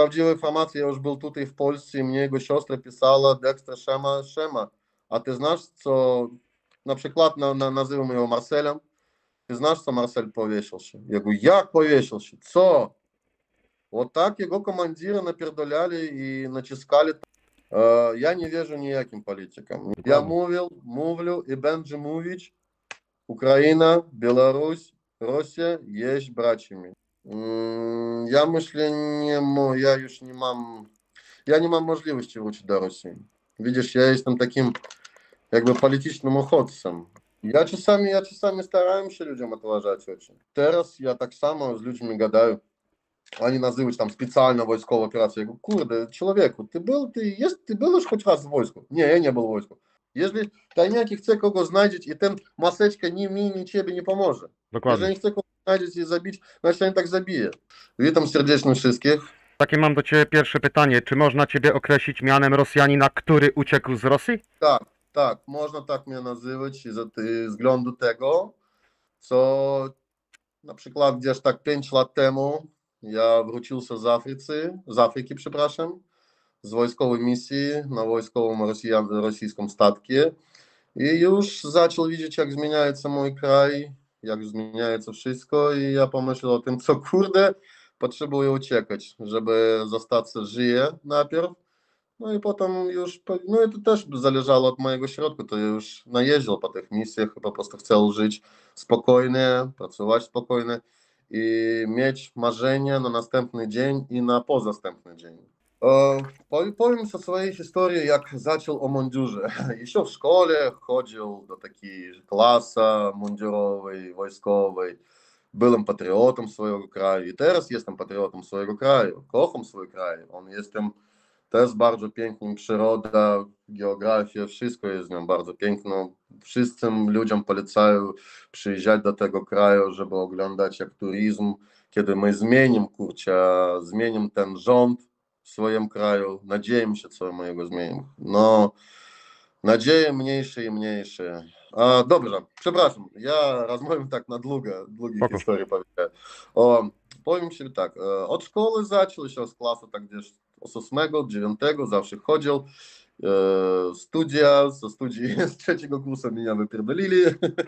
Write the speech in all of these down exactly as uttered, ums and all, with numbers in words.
prawdziwa informacja, ja już był tutaj w Polsce i mnie jego siostra pisała, Dexter, Szema, Szema, a ty znasz, co, na przykład na, na, nazywamy его Марселем, ты знаешь, что Марсель повесился? Я говорю, як повесился? Co? Вот так его командира напердоляли и натискали. Я не вижу ніяким політикам. Я мовив, мовлю і będzie mówić, Ukraina, Беларусь, Rosja jest braćmi. Ja myślę, nie, ja już nie mam, ja nie mam możliwości wrócić do Rosji. Widzisz, ja jestem takim jakby politycznym uchodźcą. Ja czasami, ja czasami starałem się ludziom отложать oczy. Teraz ja tak samo z ludźmi gadaję. Они называют там специально войсковую операцию. Я говорю, курда, человеку, ты был, ты, есть, ты был уж хоть раз в войску? Не, я не был в войску. Jeżeli tajniaki chce kogo znajdzieć i ten maseczka ni mi, ni ciebie nie pomoże. Dokładnie. Jeżeli chce kogo znajdzieć i zabić, значит on tak zabije. Witam serdecznie wszystkich. Takie mam do ciebie pierwsze pytanie. Czy można ciebie określić mianem Rosjanina, który uciekł z Rosji? Tak, tak, można tak mnie nazywać z względu tego, co na przykład gdzieś tak pięć lat temu ja wróciłem z Afryki, z Afryki, przepraszam, z wojskowej misji na wojskowym Rosjan, rosyjskim statku i już zaczął widzieć, jak zmienia się mój kraj, jak zmienia się wszystko i ja pomyślał o tym, co kurde, potrzebuję uciekać, żeby zostać żyje najpierw, no i potem już, no i to też zależało od mojego środka, to ja już najeździł po tych misjach i po prostu chciał żyć spokojnie, pracować spokojnie i mieć marzenia na następny dzień i na pozastępny dzień. Powiem o swojej historii, jak zaczął o mundurze. Jeszcze w szkole chodził do takiej klasy mundurowej, wojskowej. Byłem patriotą swojego kraju i teraz jestem patriotą swojego kraju. Kocham swój kraj. On jestem też bardzo pięknym, przyroda, geografia, wszystko jest w nim bardzo piękne. Wszystkim ludziom polecają przyjeżdżać do tego kraju, żeby oglądać jak turyzm. Kiedy my zmienimy, kurczę, zmienimy ten rząd w swoim kraju, nadzieję się, co my jego zmienimy. No, nadzieje mniejsze i mniejsze. A, dobrze, przepraszam, ja rozmawiam tak na długie, długie historie powiedziałem. O, powiem ci tak, od szkoły zaczął się z klasy tak gdzieś z ósmego, dziewiątego, zawsze chodził. E, studia, ze studii z trzeciego kursu mnie wypierdolili.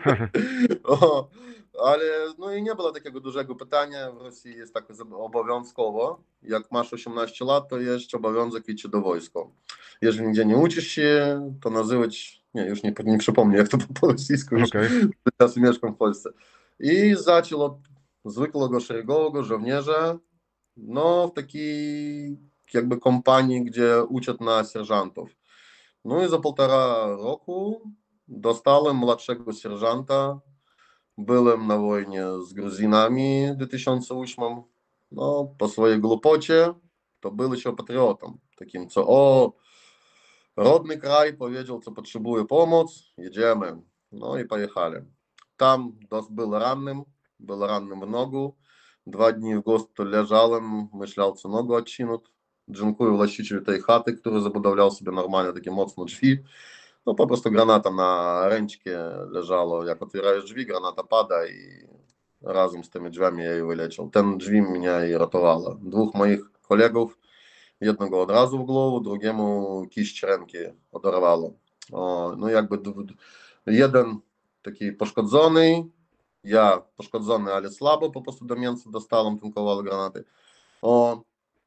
O, ale no i nie było takiego dużego pytania. W Rosji jest tak obowiązkowo. Jak masz osiemnaście lat, to jest obowiązek iść do wojska. Jeżeli nigdzie nie uczysz się, to nazywać, nie, już nie, nie przypomnę jak to po rosyjsku, już okay. teraz mieszkam w Polsce. I zaczął od zwykłego szeregowego żołnierza, no w takiej jakby kompanii, gdzie uczą na sierżantów. No i za półtora roku dostałem młodszego sierżanta. Byłem na wojnie z Gruzinami w dwa tysiące ósmym. No, po swojej głupocie to był się patriotą. Takim, co o, rodny kraj powiedział, co potrzebuje pomoc, jedziemy. No i pojechali. Tam był rannym, był rannym w nogu. Dwa dni w госпитале leżałem, myślał, co nogę odcinać. Dziękuję właścicielowi tej chaty, który zabudował sobie normalnie takie mocne drzwi. No po prostu granata na ręczkę leżała. Jak otwierałeś drzwi, granata pada i razem z tymi drzwiami ja jej wyleciał. Ten drzwi mnie i ratowało. Dwóch moich kolegów, jednego od razu w głowę, drugiemu kiść ręki oderwało. O, no jakby jeden taki poszkodzony, ja poszkodzony, ale słabo, po prostu do mięsa dostałem ten kawałek granaty. O,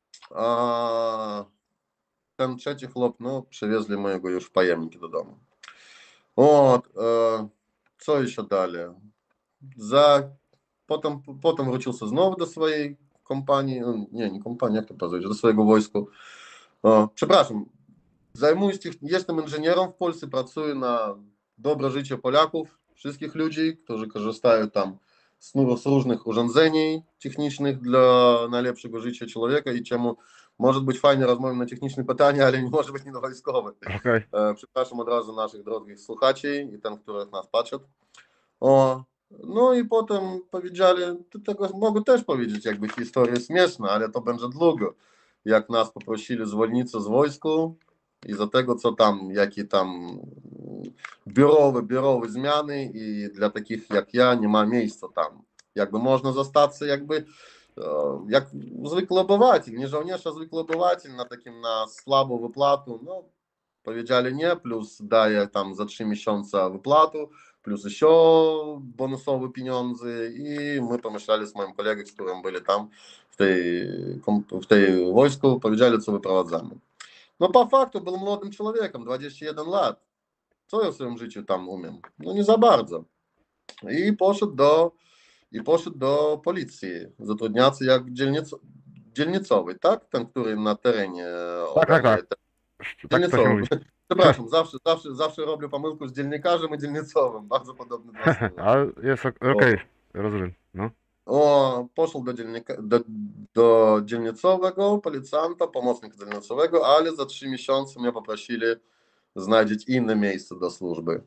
a ten trzeci chłop, no, przywieźli mojego już w pojemniki do domu. O, e, co jeszcze dalej? Za, potem, potem wrócił się znowu do swojej kompanii, nie, nie kompanii, jak to powiedzieć, do swojego wojska. O, przepraszam, zajmuję się, jestem inżynierem w Polsce, pracuję na dobre życie Polaków, wszystkich ludzi, którzy korzystają tam z, z różnych urządzeń technicznych dla najlepszego życia człowieka i czemu może być fajnie rozmawiać na techniczne pytania, ale nie może być nie na wojskowe. Okay. E, przepraszam od razu naszych drogich słuchaczy i ten, których nas patrzą. O, no i potem powiedzieli, tego mogę też powiedzieć, jakby historia śmieszna, ale to będzie długo. Jak nas poprosili zwolnić z wojsku i za tego, co tam, jakie tam biurowe, biurowe zmiany i dla takich jak ja nie ma miejsca tam. Jakby można zostać jakby e, jak zwykły obywatel, nie żołnierz, a zwykły obywatel na takim na słabą wypłatę, no powiedzieli nie, plus daje tam za trzy miesiące wypłatę, plus jeszcze bonusowe pieniądze i my pomyśleli z moim kolegą, z którym byli tam w tej, w tej wojsku, powiedzieli, co wyprowadzamy. No po faktu był młodym człowiekiem, dwadzieścia jeden lat. Co ja w swoim życiu tam umiem? No nie za bardzo. I poszedł do, i poszedł do policji, zatrudniacy jak dzielnic, dzielnicowy, tak? Ten, który na terenie Tak, tak, tak. ogarnia. Tak to się mówi. Przepraszam, zawsze, zawsze, zawsze robię pomyłkę z dziennikarzem i dzielnicowym. Bardzo podobne dwa słowa. Ale jest okej, okay. Rozumiem. No. O, poszedł do, dziennika, do, do dzielnicowego policjanta, pomocnika dzielnicowego, ale za trzy miesiące mnie poprosili znaleźć inne miejsce do służby.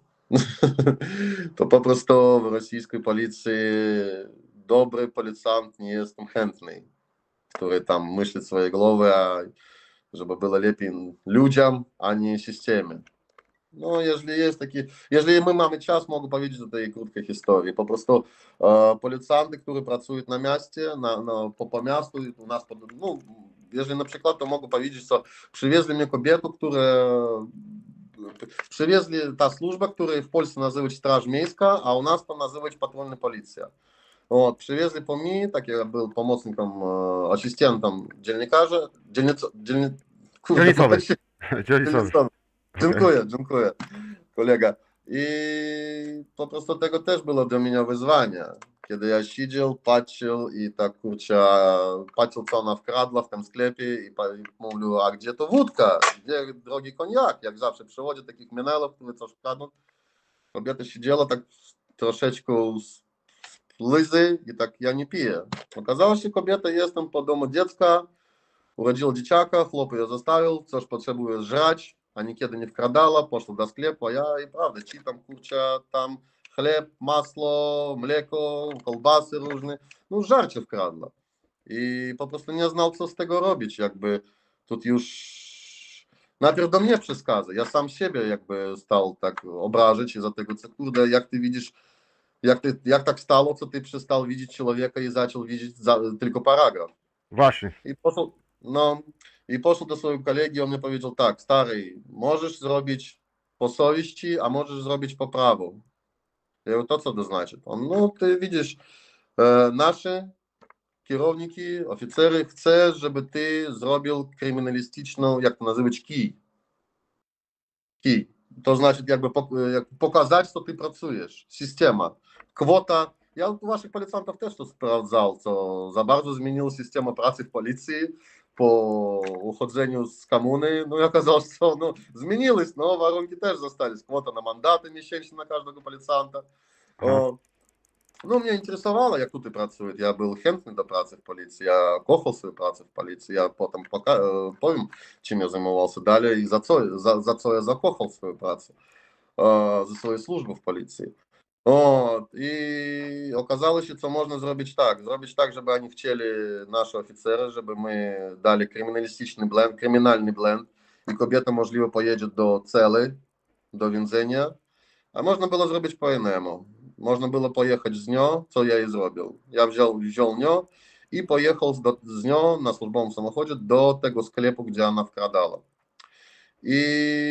To po prostu w rosyjskiej policji dobry policjant nie jestem chętny, który tam myśli swojej głowy, żeby było lepiej ludziom, a nie systemie. No, jeżeli jest taki, jeżeli my mamy czas, mogę powiedzieć o tej krótkiej historii. Po prostu e, policjanty, którzy pracują na mieście, na, na, po, po miastu, u nas, no, jeżeli na przykład, to mogę powiedzieć, że przywieźli mnie kobietę, które przywieźli ta służba, której w Polsce nazywać Straż Miejska, a u nas to nazywać Patrolna Policja. Вот, przywieźli po mnie, tak ja był pomocnikiem, e, asystentem dziennikarza, dzielnico, dzielni, kurde, Dzielnicowy. się- Dzielnicowy. Dziękuję, dziękuję, kolega. I po prostu tego też było dla mnie wyzwanie. Kiedy ja siedział, patrzył i tak kurczę, patrzył co ona wkradła w tym sklepie i mówił, a gdzie to wódka, gdzie drogi koniak, jak zawsze przychodzi takich menelów, które coś kradną. Kobieta siedziała tak troszeczkę z łzy i tak ja nie piję. Okazało się, kobieta jestem po domu dziecka, urodziła dzieciaka, chłop ją zostawił, coś potrzebuje żrać, a niekiedy nie wkradała, poszła do sklepu, a ja i prawda, ci tam kurczę, tam chleb, masło, mleko, kolbasy różne, no żarcie wkradła. I po prostu nie znał, co z tego robić, jakby тут już najpierw do mnie przeszkadza, ja sam siebie jakby stał tak obrażać i za tego, co kurde, jak ty widzisz, jak, ty, jak tak stało, co ty przestał widzieć człowieka i zaczął widzieć za, tylko paragraf. Właśnie. I poszedł, no, i poszedł do swojego kolegi, on mi powiedział tak, stary, możesz zrobić po совести, a możesz zrobić po prawu. Ja mówię, to co to znaczy? On, no ty widzisz, e, nasze kierowniki, oficery chcą, żeby ty zrobił kryminalistyczną, jak to nazywać, kij. Kij. To znaczy jakby jak pokazać, co ty pracujesz. Systema. Kwota. Ja u waszych policjantów też to sprawdzał, co za bardzo zmienił system pracy w policji po uchodzeniu z komuny. No i okazało się, co no, zmieniłeś, no warunki też zostali. Kwota na mandaty miesięczne na każdego policjanta. O, no mnie interesowało, jak tutaj pracują. Ja był chętny do pracy w policji, ja kochał swoją pracę w policji. Ja potem poka- powiem, czym ja zajmował się dalej i za co, za, za co ja zakochał swoją pracę, za swoją służbę w policji. O, i okazało się, co można zrobić tak. Zrobić tak, żeby oni chcieli, nasi oficery, żeby my dali kryminalistyczny blend, kryminalny blend i kobieta możliwe pojedzie do celi, do więzienia, a można było zrobić po innemu. Można było pojechać z nią, co ja jej zrobił. Ja wziął, wziął nią i pojechał z, do, z nią na służbowym samochodzie do tego sklepu, gdzie ona wkradała. I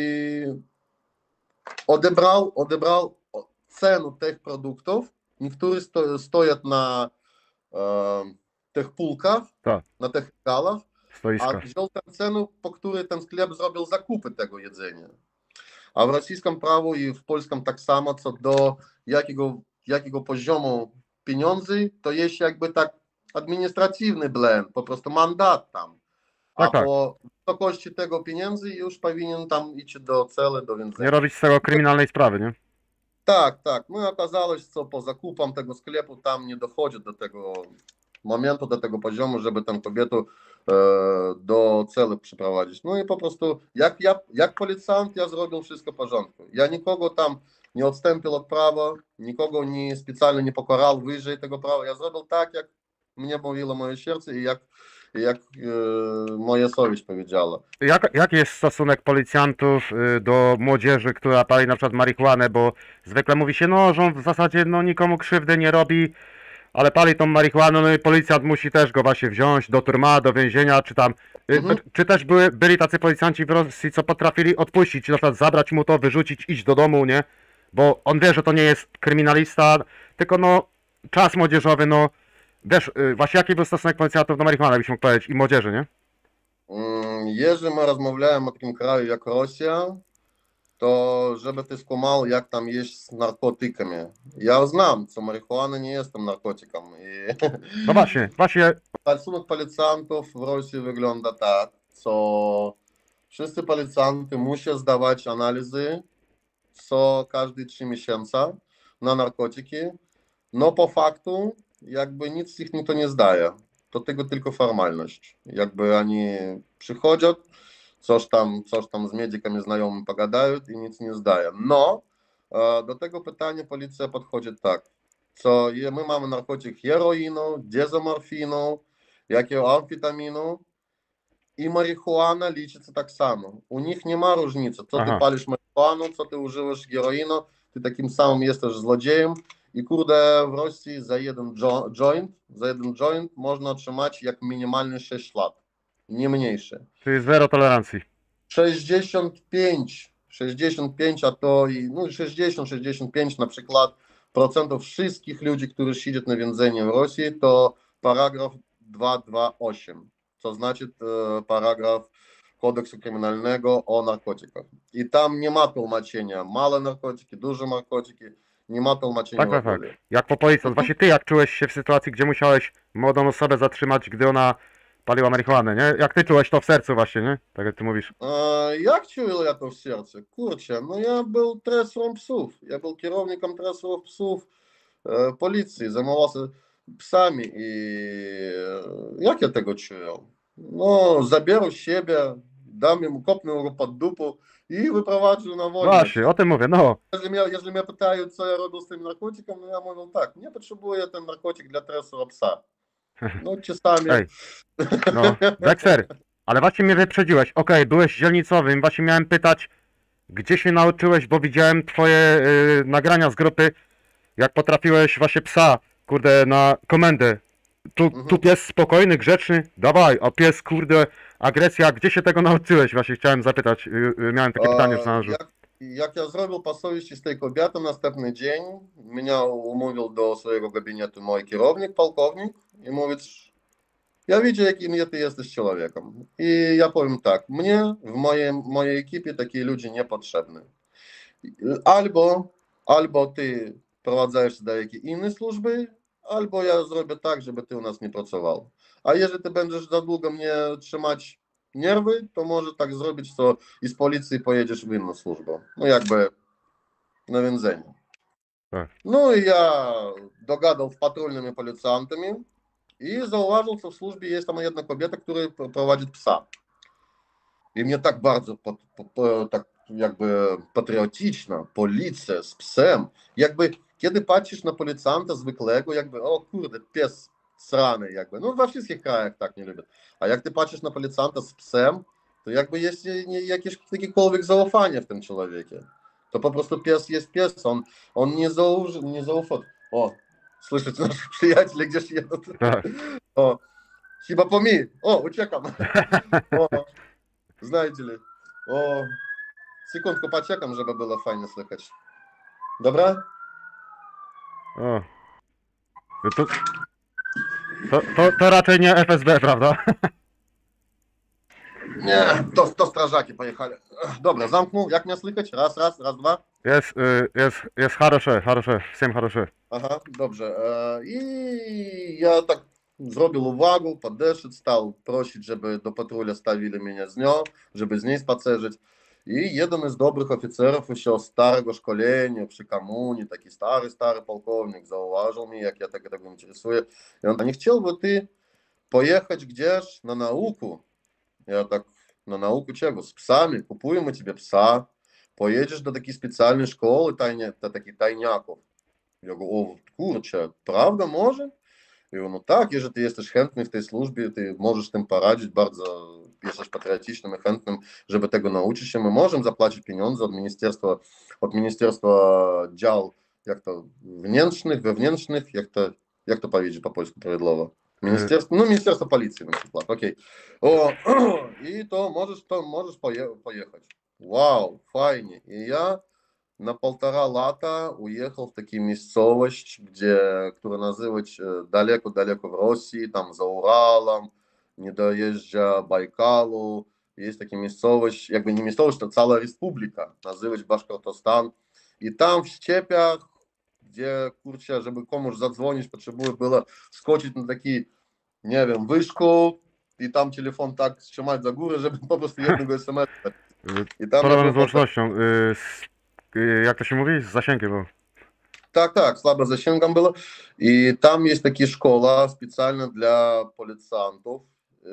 odebrał, odebrał cenę tych produktów. Niektóre sto, stoją na e, tych półkach, Tak. na tych galach, a Stoiska. wziął tę cenę, po której ten sklep zrobił zakupy tego jedzenia. A w rosyjskim prawie i w polskim tak samo, co do jakiego, jakiego poziomu pieniędzy, to jest jakby tak administratywny blend, po prostu mandat tam. A Tak, tak. po wysokości tego pieniędzy już powinien tam iść do celi, do więzienia. Nie robić z tego kryminalnej sprawy, nie? Tak, tak. No i okazało się, co po zakupom tego sklepu tam nie dochodzi do tego momentu, do tego poziomu, żeby tę kobietę e, do celi przyprowadzić. No i po prostu jak ja, jak policjant ja zrobił wszystko w porządku. Ja nikogo tam nie odstąpił od prawa, nikogo nie specjalnie nie pokorał wyżej tego prawa. Ja zrobił tak, jak mnie mówiło moje serce i jak, jak e, moja совесть powiedziała. Jak, jaki jest stosunek policjantów y, do młodzieży, która pali na przykład marihuanę, bo zwykle mówi się, no, że on w zasadzie no, nikomu krzywdy nie robi, ale pali tą marihuanę, no i policjant musi też go właśnie wziąć do turma, do więzienia, czy tam... y, Mhm. b- Czy też były, byli tacy policjanci w Rosji, co potrafili odpuścić, na przykład zabrać mu to, wyrzucić, iść do domu, nie? Bo on wie, że to nie jest kryminalista, tylko no czas młodzieżowy, no wiesz, y, właśnie jaki był stosunek policjantów do marihuany, byś mógł powiedzieć, i młodzieży, nie? М, Jeżeli my rozmawiamy o takim kraju jak Rosja, to żeby ty skumał, jak tam jest z narkotykami. Ja znam, co marihuana nie jest tam narkotykiem. I No właśnie, właśnie, stosunek policjantów w Rosji wygląda tak, co wszyscy policjanty muszą zdawać analizy co każde trzy miesiące na narkotyki, no po faktu jakby nic z ich nikt nie zdaje. To tego tylko formalność. Jakby oni przychodzą, coś tam, coś tam z medykami znajomym pogadają i nic nie zdają. No, e, do tego pytania policja podchodzi tak, co je- my mamy narkotyk heroinu, dezomorfinu, jakiego amfetaminu i marihuana liczyться tak samo. U nich nie ma różnicy, co ty aha. palisz marihuaną, co ty używasz heroinu, ty takim samym jesteś złodziejem i kurde w Rosji za jeden jo joint, za jeden joint można otrzymać jak minimalnie sześć lat, nie mniejsze. Czyli zero tolerancji. sześćdziesiąt pięć, sześćdziesiąt pięć, a to i no sześćdziesiąt sześćdziesiąt pięć na przykład procentów wszystkich ludzi, którzy siedzą na więzieniu w Rosji, to paragraf dwieście dwadzieścia osiem, co znaczy e, paragraf kodeksu kryminalnego o narkotykach. I tam nie ma tłumaczenia małe narkotyki, duże narkotyki, nie ma tłumaczenia Tak, w tak, tak. ogóle. Jak po policjant. Właśnie ty jak czułeś się w sytuacji, gdzie musiałeś młodą osobę zatrzymać, gdy ona paliła marihuanę, nie? Jak ty czułeś to w sercu właśnie, nie? Tak jak ty mówisz. E, Jak czuję ja to w sercu? Kurczę, no ja był tresurą psów, ja był kierownikiem tresurów psów e, policji, zajmował się psami i e, jak ja tego czuję? No, zabierał siebie, dam mu, kopnął go pod dupę i wyprowadził na wolność. Właśnie, o tym mówię, no. Jeżeli mnie, jeżeli mnie pytają, co ja robię z tym narkotykiem, no ja mówię tak, nie potrzebuję ten narkotyk dla tresura psa. No czasami... Ej, no. Dexter, ale właśnie mnie wyprzedziłeś. Okej, byłeś dzielnicowym, właśnie miałem pytać, gdzie się nauczyłeś, bo widziałem twoje y, nagrania z grupy, jak potrafiłeś właśnie psa, kurde, na komendę. Tu, Mhm. tu pies spokojny, grzeczny, dawaj, a pies, kurde, agresja, gdzie się tego nauczyłeś? Właśnie chciałem zapytać, y, y, miałem takie pytanie w E, zanadrzu. Jak, jak ja zrobił po совести z tej kobiety, następny dzień mnie umówił do swojego gabinetu mój kierownik, полковник, i mówi, ja widzę, jakim ty jesteś człowiekiem. I ja powiem tak, mnie w mojej, mojej ekipie takie ludzie nie potrzebne. Albo, albo ty prowadzisz do jakiejś innej służby, albo ja zrobię tak, żeby ty u nas nie pracował. A jeżeli ty będziesz za długo mnie trzymać nerwy, to może tak zrobić, co i z policji pojedziesz w inną służbę. No jakby na więzienie. Tak. No i ja dogadał z patrolnymi policjantami i zauważył, że w służbie jest tam jedna kobieta, która prowadzi psa. I mnie tak bardzo po, po, po, tak jakby patriotyczna, policja z psem, jakby kiedy patrzysz na policjanta zwykłego, jakby o kurde, pies srany jakby, no we wszystkich krajach tak nie lubię, a jak ty patrzysz na policjanta z psem, to jakby jest nie, jakieś jakiekolwiek zaufanie w tym człowieku. To po prostu pies jest pies, on, on nie, zauży, nie zaufa. O, słyszycie, nasi przyjaciele gdzieś jedą. Tak. O, chyba po mi. O, uciekam. O, знаете ли. O, sekundkę poczekam, żeby było fajnie słychać. Dobra? O. No to, to, to, to raczej nie F S B, prawda? Nie, to, to strażaki pojechali. Ech, Dobra, zamknął. Jak mnie słychać? Raz, raz, raz, dwa. Jest, y, jest, jest хороше, хороше, всем хороше. Aha, dobrze. E, I ja tak zrobił uwagę, podeszedł, stał prosić, żeby do patruli stawili mnie z nią, żeby z niej spacerzyć. I jeden z dobrych oficerów jeszcze starego szkolenia przy komunie, taki stary, stary полковник, zauważył mnie, jak ja tego, tego interesuję. I on, a nie chciałby ty pojechać gdzieś na naukę? Ja tak, na naukę czego? Z psami, kupujemy тебе psa, pojedziesz do takiej specjalnej szkoły, tajnie, do takich tajniaków. Ja go, o kurczę, prawda może? I on, no tak, jeżeli ty jesteś chętny w tej służbie, ty możesz tym poradzić, bardzo jesteś patriotycznym i chętnym, żeby tego nauczyć się, my możemy zapłacić pieniądze od ministerstwa, od ministerstwa dział, jak to, wnętrznych, wewnętrznych, jak to, Jak to powiedzieć po polsku prawidłowo? Y, Ministerstwo, no Ministerstwo Policji na przykład, okej. O, i to możesz, to możesz poje, pojechać. Wow, fajnie. I ja na полтора lata уехал в такую miejscowość, gdzie, która nazywa się daleko-daleko w Rosji, tam za Uralem, nie dojeżdża Bajkalu. Jest taka miejscowość, jakby nie miejscowość, to cała republika, nazywa się Baszkortostan. I tam w ściepiach, gdzie, kurczę, żeby komuś zadzwonić, potrzebuje było skoczyć na taki, nie wiem, wyżku i tam telefon tak trzymać za górę, żeby po prostu jednego es em es. y, I tam ja Problem był z łącznością. Y, z, y, jak to się mówi? Z zasięgiem. Bo... Tak, tak, słabo zasięgam było. I tam jest taka szkoła specjalna dla policjantów. Yy,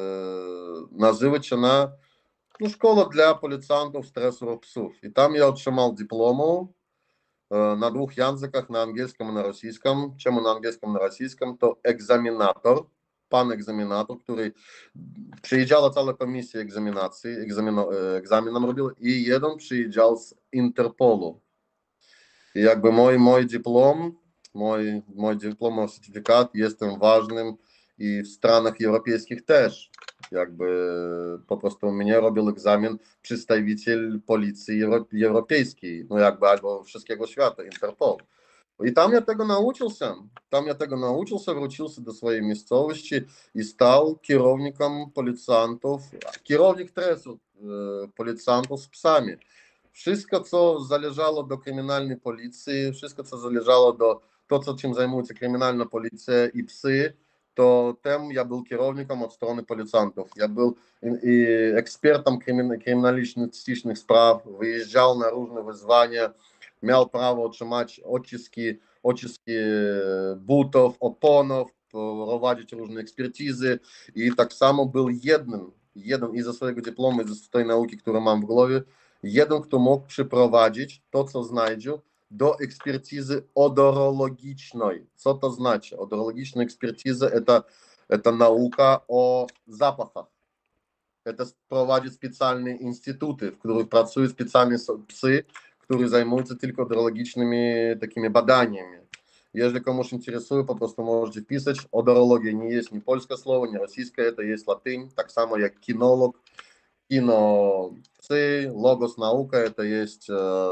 nazywa się ona no, szkoła dla policjantów stresorów psów. I tam ja otrzymał dyplomu yy, na dwóch językach, na angielskim i na rosyjskim. Czemu na angielskim i na rosyjskim? To egzaminator, pan egzaminator, który przyjeżdżała cała komisja egzaminacji, egzamino, egzamin nam robił i jeden przyjeżdżał z Interpolu. I jakby mój, mój dyplom, mój, mój dyplomowy certyfikat jest tym ważnym i w Stanach Europejskich też. Jakby po prostu mnie robił egzamin przedstawiciel policji europejskiej, no jakby albo wszystkiego świata, Interpol. I tam ja tego nauczył się. Tam ja tego nauczył się, wrócił się do swojej miejscowości i stał kierownikiem policjantów, kierownik tresu policjantów z psami. Wszystko, co zależało do kryminalnej policji, wszystko, co zależało do to, co czym zajmuje się kryminalna policja i psy, to tym ja był kierownikiem od strony policjantów. Ja był i ekspertem kryminalistycznych spraw, wyjeżdżał na różne wyzwania, miał prawo otrzymać odciski, odciski butów, oponów, prowadzić różne ekspertyzy i tak samo był jednym, jeden i ze swojego dyplomu, i ze tej nauki, którą mam w głowie, jeden, kto mógł przeprowadzić to, co znajdzie, do ekspertyzy odorologicznej. Co to znaczy? Odorologiczna ekspertyza to, to nauka o zapachach. To prowadzi specjalne instytuty, w których pracują specjalne psy, które zajmują się tylko odorologicznymi takimi badaniami. Jeżeli komuś interesuje, po prostu możecie wpisać. Odorologia nie jest nie polskie słowo, nie rosyjskie, to jest latyń, tak samo jak kinolog, kino psy, logos nauka, to jest,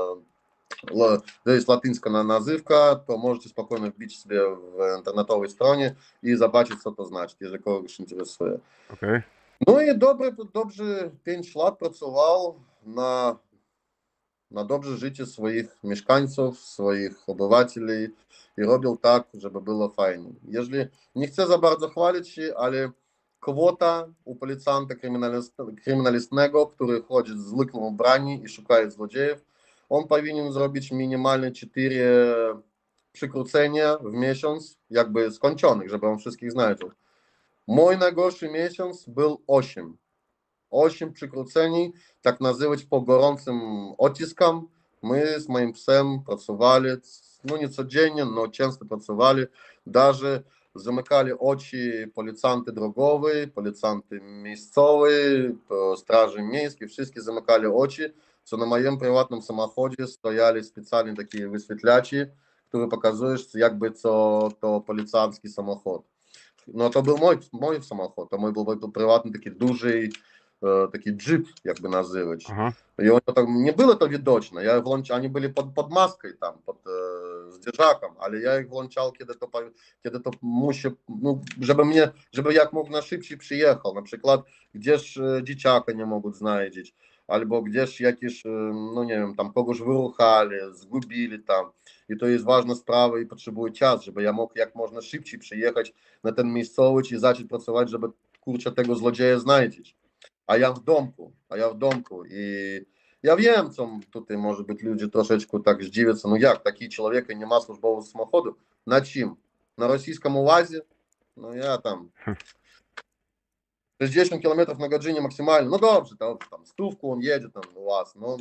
to jest latyńska nazywka, to możecie spokojnie wbić sobie w internetowej stronie i zobaczyć, co to znaczy, jeżeli kogoś interesuje. Okay. No i dobrze, dobrze pięć lat pracował na, na dobrze życie swoich mieszkańców, swoich obywateli i robił tak, żeby było fajnie. Jeżeli nie chcę za bardzo chwalić się, ale kwota u policjanta kryminalistycznego, który chodzi w zwykłym ubraniu i szuka złodziejów, on powinien zrobić minimalnie cztery przekrócenia w miesiąc, jakby skończonych, żeby on wszystkich znalazł. Mój najgorszy miesiąc był osiem. osiem przekróceni, tak nazywać po gorącym odciskom. My z moim psem pracowali, no nie codziennie, no często pracowali, даже zamykali oczy policjanty drogowi, policjanty miejscowi, straży miejskie, wszystkie zamykali oczy, co na moim prywatnym samochodzie stojali specjalnie takie wyświetlacze, które pokazują, jakby co to policjancki samochód. No to był mój, mój samochód, to mój był prywatny taki duży, taki jeep, jakby nazywać. Aha. I ono tak, nie było to widoczne, ja włączał, oni byli pod, pod maską tam, pod e, zderzakом, ale ja ich włączał, kiedy to, kiedy to musi, no, żeby mnie, żeby jak mógł na szybciej przyjechał, na przykład gdzieś dzieciaka nie mogą znaleźć, albo gdzieś jakieś, no nie wiem, tam kogoś wyruchali, zgubili tam. I to jest ważna sprawa i potrzebuje czas, żeby ja mógł jak można szybciej przyjechać na ten miejscowość i zacząć pracować, żeby kurczę tego złodzieja znaleźć. A ja w domku, a ja w domku i ja wiem, co tutaj może być ludzie troszeczkę tak zdziwią, no jak, taki człowiek nie ma służbowego samochodu, na czym? Na rosyjskim ułazie? No ja tam sześćdziesiąt kilometrów na godzinę maksymalnie, no dobrze, dobrze, tam stówku on jedzie, tam ułaz, no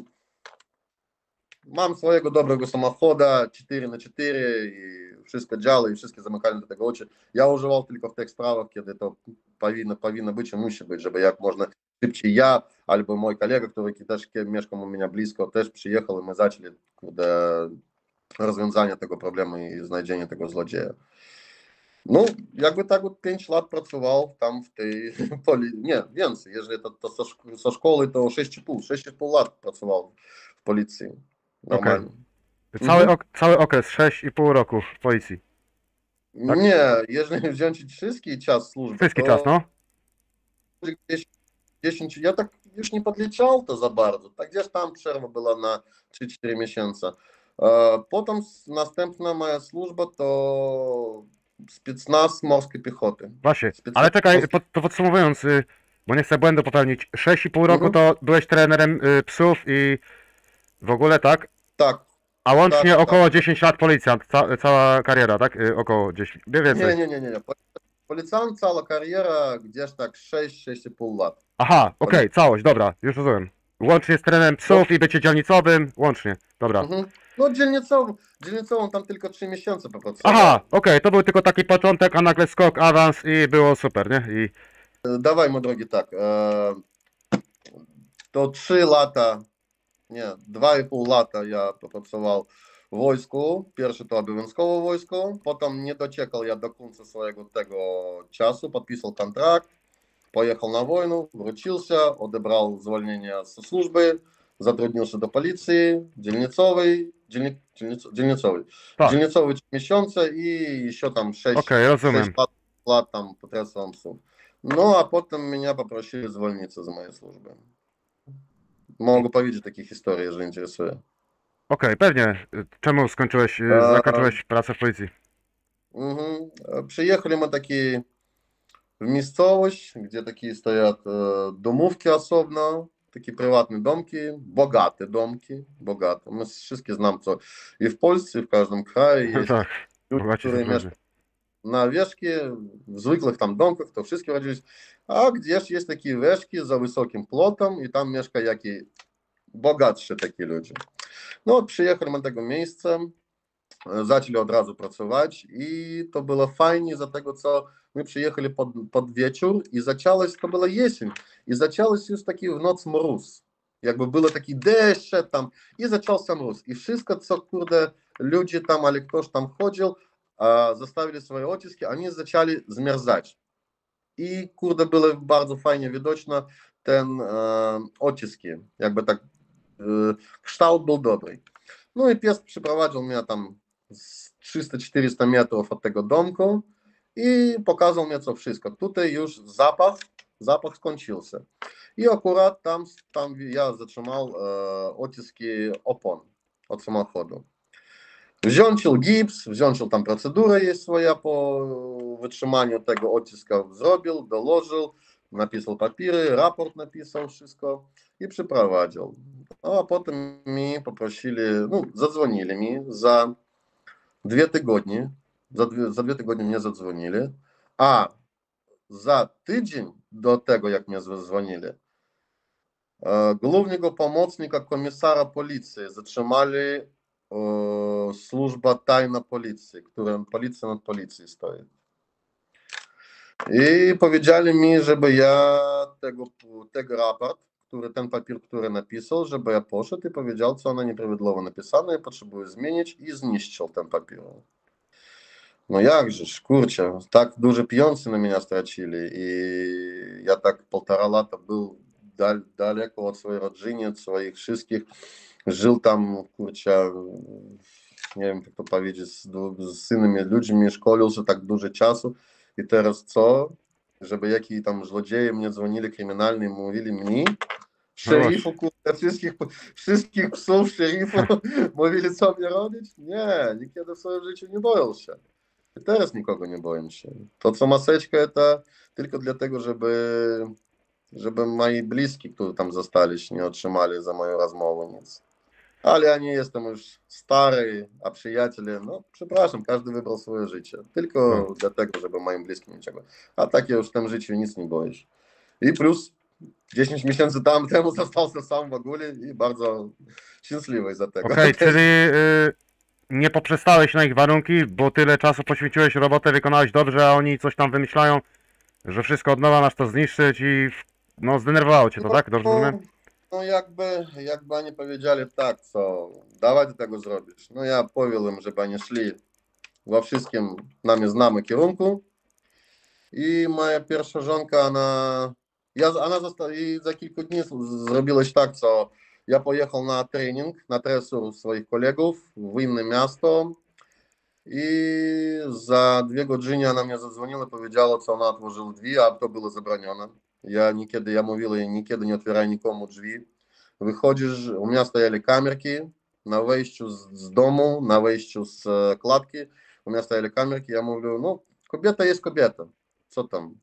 mam swojego dobrego samochodu, cztery na cztery i wszystko działo i wszystkie zamykali do tego oczy. Ja używał tylko w tych sprawach, kiedy to powinno, powinno być i musi być, żeby jak można szybciej ja albo mój kolega, który też mieszkał u mnie blisko, też przyjechał i my zaczęli do rozwiązania tego problemu i znalezienia tego złodzieja. No, jakby tak od pięć lat pracował tam w tej poli... Nie, więcej. Jeżeli to, to ze szk- ze szkoły, to sześć i pół, sześć i pół lat pracował w policji. Okej. Normalnie. Cały, Mhm. ok cały okres, sześć i pół roku w policji, tak? Nie, jeżeli wziąć wszystki czas służby, Wszystki czas, to no? gdzieś dziesięć, ja tak już nie podliczał to za bardzo. Tak gdzieś tam przerwa była na trzy cztery miesiące. E, Potem s- następna moja służba to specnaz morskiej piechoty. Właśnie. Specnaz Ale czekaj, morskiej. pod, to podsumowując, y, bo nie chcę błędu popełnić. sześć i pół roku Mhm. to byłeś trenerem y, psów i w ogóle, tak? Tak, A łącznie tak, tak. około dziesięć lat policjant, ca cała kariera, tak? Y, około dziesięć, nie więcej. Nie, nie, nie, nie. nie. Policjant, cała kariera gdzieś tak sześć sześć i pół lat. Aha, okej, Policja. całość, dobra, już rozumiem. Łącznie z trenerem psów i bycie dzielnicowym, łącznie, dobra. Mhm. No dzielnicową, dzielnicową tam tylko trzy miesiące Aha, popracowałem. okej, to był tylko taki początek, a nagle skok, awans i było super, nie? I E, Dawaj, mój drogi, tak. E, to trzy lata, nie, dwa i pół lata ja popracował w wojsku. Pierwsze to obowiązkowe wojsko, potem nie doczekał ja do końca swojego tego czasu, podpisał kontrakt, pojechał na wojnę, wrócił się, odebrał zwolnienie ze służby, zatrudnił się do policji dzielnicowej, dzielni, dzielnic, dzielnicowej, tak, dzielnicowej trzy miesiące i jeszcze tam sześć okej, rozumiem. lat, lat tam potracałem psów. No a potem mnie poprosili zwolnić z mojej służby. Mogę powiedzieć takie historie, jeżeli interesuje. Okej, pewnie. Y, Czemu skończyłeś, y, E, zakończyłeś pracę w policji? mhm. E, Przyjechali my taki w miejscowość, gdzie takie stoją e, domówki osobno, takie prywatne domki, bogate domki, bogate. My wszystkie znamy, co i w Polsce, i w każdym kraju jest Tak, ludzie, bogaci są którzy ludzie. mieszkają na wierzchni, w zwykłych tam domkach, to wszystkie rodzились, a gdzieś jest takie wierzchni za wysokim płotem i tam mieszkają jakie bogatsze takie ludzie. No, przyjechali my do tego miejsca, zaczęli od razu pracować i to było fajnie, dlatego co my przyjechali pod, pod wieczór i zaczęłaś, to była jesień, i zaczęłaś już taki w noc mróz. Jakby było taki deszcz tam i zaczął się mróz. I wszystko, co kurde ludzie tam, ale ktoś tam chodził, a, zostawili swoje odciski, oni zaczęli zmierzać. I kurde było bardzo fajnie widoczne ten e, odciski, jakby tak e, kształt był dobry. No i pies przyprowadził mnie tam z trzysta czterysta metrów od tego domku i pokazał mnie co wszystko. Tutaj już zapach, zapach skończył się. I akurat tam, tam ja zatrzymał e, odciski opon od samochodu. Wziął gips, wziął tam procedurę jest swoja po wytrzymaniu tego odciska, zrobił, dołożył, napisał papiery, raport napisał, wszystko i przyprowadził. No, a potem mi poprosili, no, zadzwonili mi za dwie tygodnie, za dwie, za dwie tygodnie mnie zadzwonili, a za tydzień do tego, jak mnie zadzwonili, e, głównego pomocnika komisara policji zatrzymali e, służba tajna policji, która policja nad policją stoi. I powiedzieli mi, żeby ja tego, tego raport, który, ten papier, który napisał, żeby ja poszedł i powiedział, co ona nieprawidłowo napisane i potrzebuję zmienić i zniszczył ten papier. No jakżeż, kurczę, tak duże pieniądze na mnie stracili i ja tak półtora lata był dal, daleko od swojej rodziny, od swoich wszystkich, żył tam, kurczę, nie wiem jak to powiedzieć, z, z innymi ludźmi, szkolił się tak dużo czasu i teraz co? Żeby jakiś tam złodzieje mnie dzwonili kryminalni i mówili mi, No właśnie. szeryfu, kurde, wszystkich, wszystkich psów szeryfu mówili co mnie robić? Nie, nigdy w swoim życiu nie boją się. I teraz nikogo nie boję się. To co maseczka to tylko dlatego, żeby, żeby moi bliscy, którzy tam zostali, nie otrzymali za moją rozmowę nic. Ale ja nie jestem już stary, a przyjaciele, no przepraszam, każdy wybrał swoje życie. Tylko No. dlatego, żeby moim bliskim niczego. A tak ja już w tym życiu nic nie boję się. I plus dziesięć miesięcy tam temu został sam w ogóle i bardzo szczęśliwy za tego. Okej, Też. czyli y, nie poprzestałeś na ich warunki, bo tyle czasu poświęciłeś robotę, wykonałeś dobrze, a oni coś tam wymyślają, że wszystko od nowa masz to zniszczyć i no zdenerwowało cię to, tak? Dobrze No, rozumiem? no jakby, jakby oni powiedzieli tak, co dawać tego zrobisz. No ja powiem im, żeby oni szli we wszystkim nami znamy kierunku. I moja pierwsza żonka, ona, ja, ona zosta, i za kilka dni zrobiłeś tak, co ja pojechał na trening, na tresur swoich kolegów w inne miasto i za dwie godziny ona mnie zadzwoniła, powiedziała, co ona otworzyła drzwi, a to było zabronione. Ja niekiedy, ja mówił jej, niekiedy nie otwieraj nikomu drzwi. Wychodzisz, u mnie стояли камерки на wejściu z, z domu, na wejściu z klatki, u mnie стояли камерки, ja mówię, no kobieta jest kobieta. Co tam?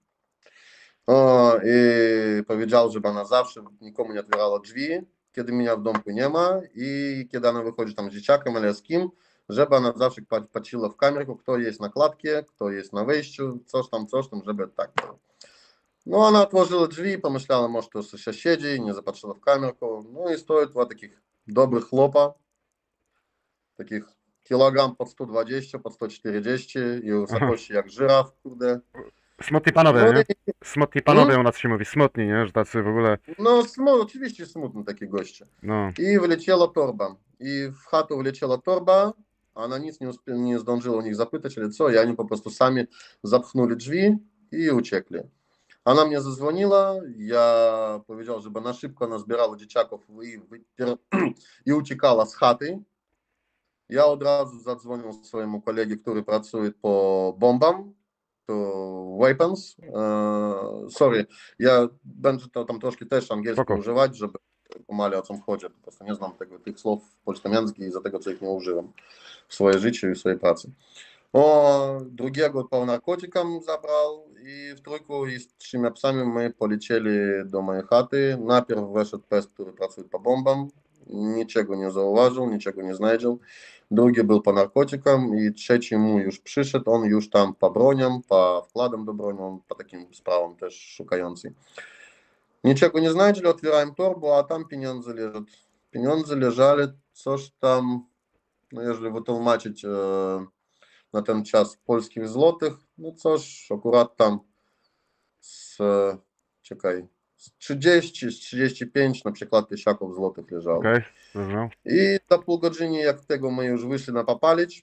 O, i powiedział, żeby ona zawsze nikomu nie otwierała drzwi, kiedy mnie w domku nie ma i kiedy ona wychodzi tam z dzieciakiem albo z kim, żeby ona zawsze patrzyła w kamerkę, kto jest na klatce, kto jest na wejściu, coś tam, coś tam, żeby tak było. No ona otworzyła drzwi, pomyślała, może to sąsiedzi, nie zapatrzyła w kamerkę. No i стоит два таких dobrych chłopa, takich kilogram pod sto dwadzieścia, pod sto czterdzieści i wysokości jak żyraf, kurde. Smutni panowie, No nie? i, Smutni panowie Hmm? u nas się mówi, smutni, nie? Że tacy w ogóle, no smu, oczywiście smutne takie goście. no. I wyleciała torba. I w chatę wleciała torba, a ona nic nie, uspie, nie zdążyła u nich zapytać, ale co, i oni po prostu sami zapchnęli drzwi i uciekli. Ona mnie zadzwoniła, ja powiedział, żeby na szybko nazbierała dzieciaków i, i uciekała z chaty. Ja od razu zadzwonił swojemu kolegi, który pracuje po bombam, to weapons. Uh, sorry, ja będę to tam troszkę też angielskiego Spoko. używać, żeby pomali o czym chodzi. Po prostu nie znam tego, tych słów polsko-niemieckich i za tego, co ich nie używam w swojej życiu i w swojej pracy. O, drugiego po narkotykam zabrał i w trójku i z trzema psami my polecieli do mojej chaty. Najpierw wyszedł pies, który pracuje po bombam. Niczego nie zauważył, niczego nie znajdział. Drugi był po narkotykam i trzeci mu już przyszedł, on już tam po broniom, po wkładom do broni, on po takim sprawom też szukający. Niczego nie znajdzieli, otwierałem torbę, a tam pieniądze leżą. Pieniądze leżały, coś tam, no jeżeli wytłumaczyć e, na ten czas w polskich złotych, no coś akurat tam z, czekaj, z trzydzieści, z trzydzieści pięć na przykład tysiaków złotych leżało. Okej, okay. I za pół godziny jak tego my już wyszli na popalić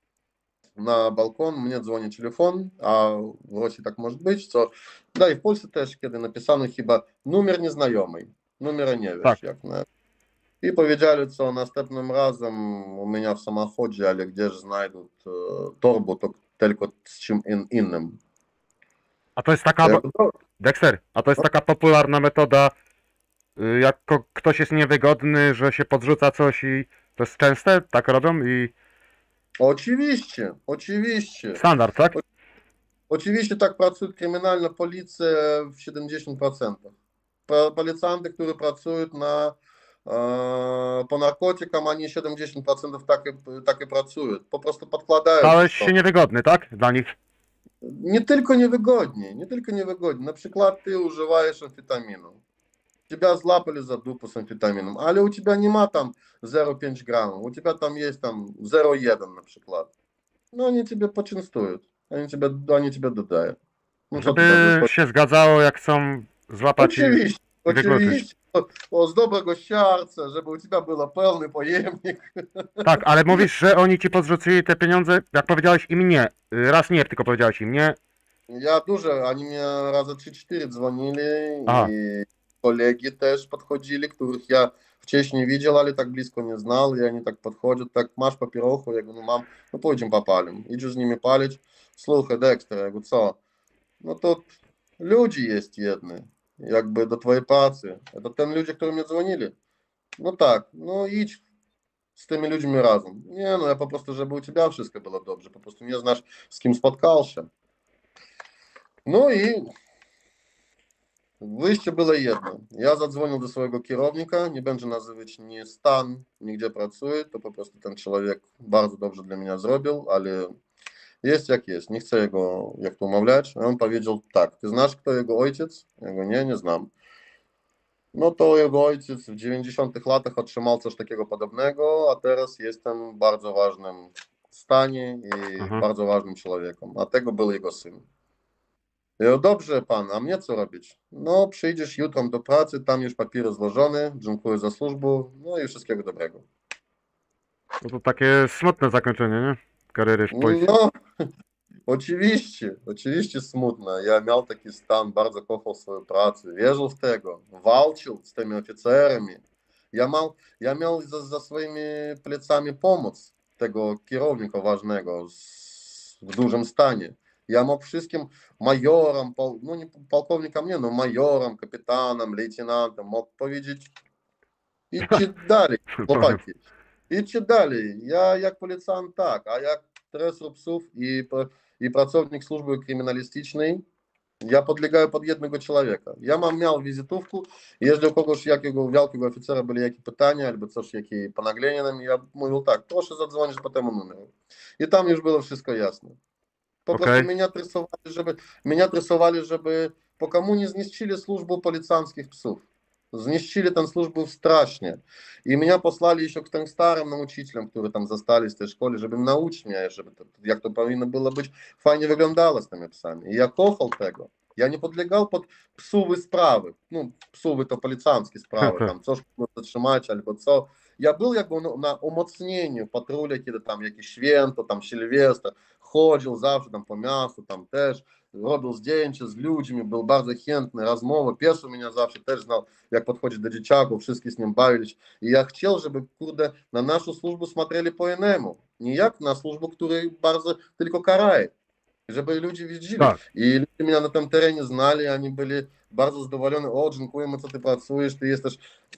na balkon, mnie dzwoni telefon, a w Rosji tak może być, co, da i w Polsce też, kiedy napisano chyba numer nieznajomy, numeru nie wiesz, tak. jak na... I powiedzieli, co następnym razem u mnie w samochodzie, ale gdzieś znajdą e, torbę, to tylko z czym in, innym. A to jest taka, Ja, no, Dexter, a to jest taka popularna metoda, y, jak ko- ktoś jest niewygodny, że się podrzuca coś i to jest częste, tak robią i oczywiście, oczywiście. standard, tak? Oczywiście tak pracuje kryminalna policja w siedemdziesiąt procent. Policjanty, którzy pracują na, e, po narkotykam, oni siedemdziesiąt procent tak i, tak i pracują. Po prostu podkładają. Stałeś to. się niewygodny, tak? Dla nich. Nie tylko niewygodnie, nie tylko niewygodnie. Na przykład ty używasz amfetaminu. Тебя złapali za dupę z amfetaminą, ale u ciebie nie ma tam zero przecinek pięć gramów, u ciebie tam jest tam zero przecinek jeden na przykład. No oni ciebie poczęstują, oni ciebie, oni ciebie dodają. No, co ty Żeby tam się zgadzało, jak chcą złapać i, Oczywiście, i wykluczyć. oczywiście. O, o, z dobrego serca, żeby u ciebie był pełny pojemnik. Tak, ale mówisz, że oni ci podrzucili te pieniądze, jak powiedziałeś im nie. Y, Raz nie, tylko powiedziałeś im nie. Ja dużo, oni mnie razy trzy cztery dzwonili Aha. i kolegi też podchodzili, których ja wcześniej widział, ale tak blisko nie znał i oni tak podchodzą, tak masz papierochu, ja говорю, no mam, no pójdziemy popalим. Idziesz z nimi palić, słuchaj Dexter, ja говорю, co? No to ludzi jest jedny, jakby do twojej pracy. To ten ludzie, którzy mnie dzwonili. No tak, no idź z tymi ludźmi razem. Nie no, ja po prostu, żeby u ciebie wszystko było dobrze, po prostu nie znasz, z kim spotkał się. No i wyjście było jedno. Ja zadzwonił do swojego kierownika, nie będę nazywać nie stan, nigdzie pracuje, to po prostu ten człowiek bardzo dobrze dla mnie zrobił, ale jest jak jest, nie chcę jego jak to umawiać. On powiedział tak, ty znasz kto jego ojciec? Ja go nie, nie znam. No to jego ojciec w dziewięćdziesiątych latach otrzymał coś takiego podobnego, a teraz jestem w bardzo ważnym stanie i Aha. bardzo ważnym człowiekiem, a tego był jego syn. Ja mówię, dobrze pan, a mnie co robić? No przyjdziesz jutro do pracy, tam już papiery złożone, dziękuję za służbę, no i wszystkiego dobrego. No to takie smutne zakończenie, nie? kariery w policji? No, oczywiście, oczywiście smutno. Ja miał taki stan, bardzo kochał swoją pracę, wierzył w tego, walczył z tymi oficerami. Ja miał, ja miał za, za swoimi plecami pomoc tego kierownika ważnego z, w dużym stanie. Ja mógł wszystkim majorom, pol, no nie pułkownikom nie, no majorom, kapitanom, lejtenantem mógł powiedzieć idźcie dalej, Powiem. chłopaki. Idźcie dalej. Ja jak policjant tak, a jak tresor psów i, i pracownik służby kryminalistycznej, ja podlegаю pod jednego człowieka. Ja mam miał wizytówkę, jeżeli u kogoś, jakiego wielkiego oficera były jakieś pytania albo coś, jakieś ponaglenia na mnie, ja mówił tak, proszę zadzwonić po temu numeru. I tam już było wszystko jasne. Po prostu Okej. mnie tresowali, żeby, mnie tresowali, żeby po komu nie zniszczyli służbу policjanckich psów. Zniszczyli tę służbę strasznie. I mnie posłali jeszcze k tym starym nauczycielom, którzy tam zostali w tej szkole, żeby nauczyć mnie, żeby to, jak to powinno było być, fajnie wyglądało z tymi psami. I ja kochał tego. Ja nie podlegał pod psowe sprawy. No, psowe to policjanckie sprawy, tam coś zatrzymać albo co. Ja był jakby na, na umocnieniu patruli, kiedy tam jakieś święto, tam Sylwester, chodził zawsze tam po miastu, tam też robił zdjęcia z ludźmi, był bardzo chętny, rozmowy, pies u mnie zawsze też znał, jak podchodzić do dzieciaków, wszyscy z nim bawiliśmy. I ja chciał, żeby, kurde, na naszą służbę смотрели po innemu, nie jak na służbę, która bardzo tylko karaje, żeby ludzie widzieli. Tak. I ludzie mnie na tym terenie znali, oni byli bardzo zadowoleni, o, dziękujemy, co ty pracujesz, ty jesteś...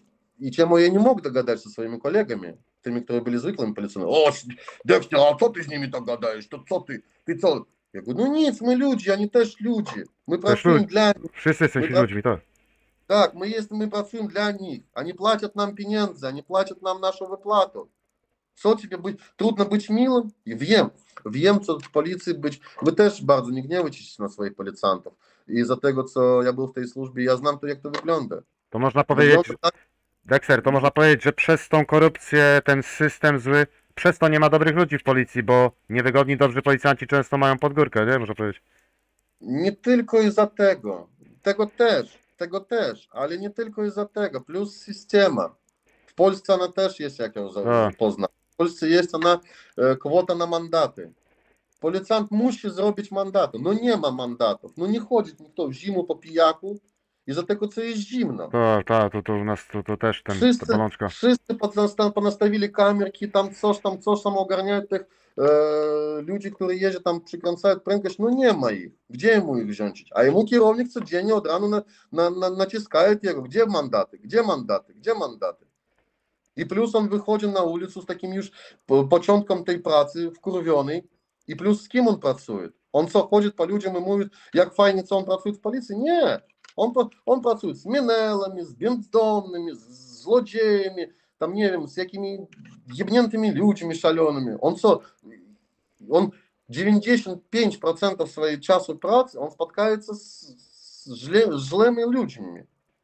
I czemu ja nie mógł dogadać ze swoimi kolegami, tymi, którzy byli zwykłymi policjantami. O, Dexter, a co ty z nimi tak gadasz? To co ty? Ty co? Ja mówię, no nic, my ludzie, oni też ludzie. My pracujemy ludzie. dla nich. Wszyscy jesteśmy My ludźmi, tak. Tak, my, jest, my pracujemy dla nich. Они платят нам pieniądze, они платят нам нашу выплату. Co тебе być? Trudno być miłym? I wiem, wiem, co w policji być. Wy też bardzo nie gniewajcie się na swoich policjantów. I za tego, co ja był w tej służbie, ja znam to, jak to wygląda. To można powiedzieć, Wygląda tak, Dexter, to można powiedzieć, że przez tą korupcję, ten system zły, przez to nie ma dobrych ludzi w policji, bo niewygodni, dobrzy policjanci często mają podgórkę, nie? Można powiedzieć. nie tylko из-за tego, tego też, tego też, ale nie tylko из-за tego, plus systema. W Polsce ona też jest, jak ją A. poznać. W Polsce jest ona e, kwota na mandaty. Policjant musi zrobić mandaty. No nie ma mandatów. No nie chodzi nikt w zimę po pijaku i za tego, co jest zimno. Tak, tak, to, to u nas to, to też ten, ta Wszyscy, bolączka. wszyscy podnasta- ponastawili kamerki, tam coś tam, coś tam ogarniają tych e, ludzi, którzy jeżdżą tam, przykręcają prędkość, no nie ma ich. Gdzie mu ich wziąć? A jemu kierownik codziennie od rana na, na, na, naciskaje jego, gdzie mandaty, gdzie mandaty, gdzie mandaty. I plus on wychodzi na ulicę z takim już początkiem tej pracy, wkurwionej, i plus z kim on pracuje? On co, chodzi po ludziom i mówi, jak fajnie, co on pracuje w policji? Nie. On, on pracuje z minelami, z bezdomnymi, z złodziejami, tam nie wiem, z jakimi jebniętymi ludźmi szalonymi. On co, on dziewięćdziesiąt pięć procent swojej czasu pracy on spotkaje z, z, źle, z źlemi ludźmi.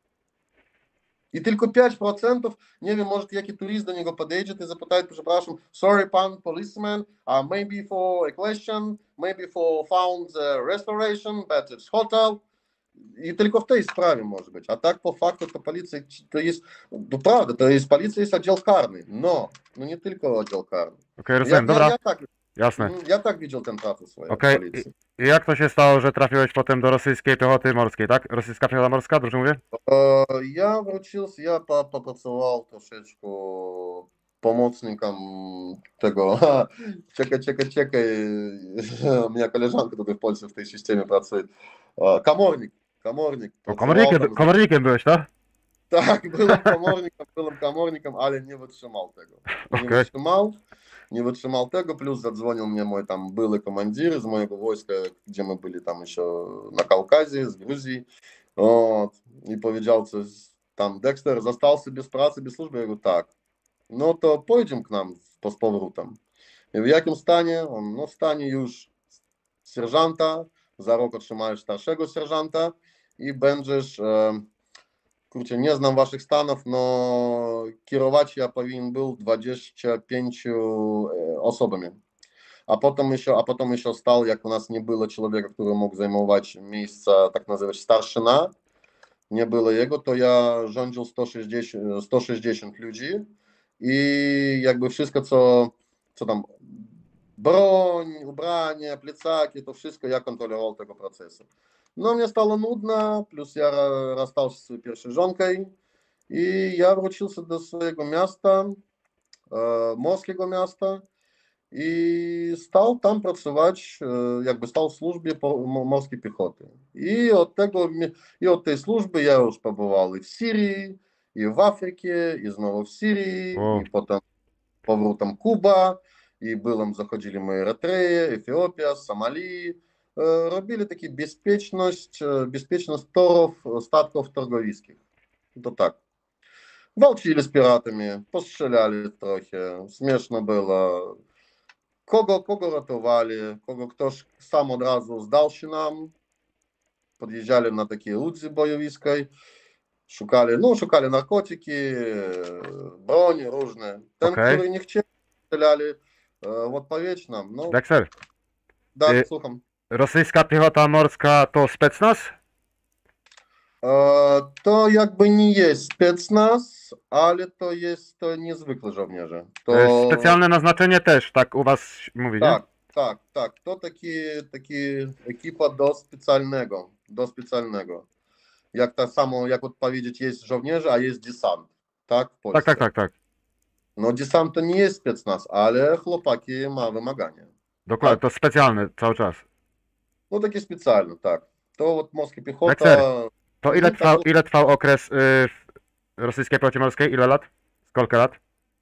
I tylko pięć procent, nie wiem, może jaki turist do niego podejdzie i zapytає, przepraszam, sorry pan policeman, uh, maybe for a question, maybe for found uh, restoration, but it's hotel. I tylko w tej sprawie może być. A tak po faktu to policja, to jest, to prawda, to jest policja, jest oddział karny. No, no nie tylko oddział karny. Okej, rozumiem, Ja, dobra, ja, ja, tak, jasne. ja tak widział ten prawo swojej Okej, policji. I jak to się stało, że trafiłeś potem do rosyjskiej piechoty morskiej, tak? Rosyjska piechota morska, dobrze mówię? Э, Я вручился, я по- попрацював трошечку помощником tego. Ha, czekaj, czekaj, czekaj. У меня koleżanka tutaj w Polsce w tej systemie pracuje. E, Komornik, komornik. O, Pracował komornikiem, tam- komornikiem byłeś, tak? Tak, byłem komornikiem, byłem komornikiem, ale nie wytrzymał tego. Nie Okej. wytrzymał, nie wytrzymał tego, plus zadzwonił mnie mój tam były komandir z mojego wojska, gdzie my byli tam jeszcze na Kaukazie, z Gruzji. Вот. I powiedział coś tam, Dexter, został bez pracy, bez służby? Ja mówię, tak. No to pojedziemy k nam z powrotem. I w jakim stanie? On, no w stanie już sierżanta, za rok otrzymałeś starszego sierżanta i będziesz, e, kurczę, nie znam waszych stanów, no kierować ja powinien był dwudziestoma pięcioma osobami. A potem jeszcze, a potem jeszcze stał, jak u nas nie było człowieka, który mógł zajmować miejsce, tak nazywać starszyna, nie było jego, to ja rządził sto sześćdziesiąt, sto sześćdziesiąt ludzi i jakby wszystko, co, co tam broń, ubranie, plecaki, to wszystko ja kontrolował tego procesu. No mnie stało nudno, plus ja rozstał się z swoją pierwszą żonką i ja wrócił się do swojego miasta, e, morskiego miasta i stał tam pracować, e, jakby stał w służbie po, morskiej piechoty. I od tego, i od tej służby ja już побывал i w Syrii, i w Afryce, i znowu w Syrii, O, i potem powrotem Kuba, i byłem, zachodzili my Erytreę, Etiopia, Somalii. E, Robili takie bezpieczność, e, bezpieczność torów, statków targowiskich. To tak. Walczyli z piratami, postrzelali trochę, śmieszno było. Kogo, kogo ratowali, kogo ktoś sam od razu zdał się nam. Podjeżdżali na takie łódź bojowiskiej, szukali, no szukali narkotyki, broń różne. Ten, okej. który nie chciał, strzelali w odpowiedź nam. No, Dexter, tak, y- słucham. rosyjska piechota morska to specnaz? E, To jakby nie jest specnaz, ale to jest to niezwykle żołnierze. To jest To specjalne naznaczenie też, tak u was mówi, nie? tak, tak, tak. To taki, taki ekipa do specjalnego, do specjalnego. Jak tak samo, jak odpowiedzieć, jest żołnierze, a jest desant, tak, w Tak, Polsce. tak, tak, tak. No desant to nie jest specnaz, ale chłopaki ma wymagania. Dokładnie, Tak. to specjalny cały czas. No takie specjalne, tak. To od morskiej piechoty. Dexter, To ile Mhm, trwał, tak, ile trwał okres y, w rosyjskiej piechocie morskiej? Ile lat? Skolka lat?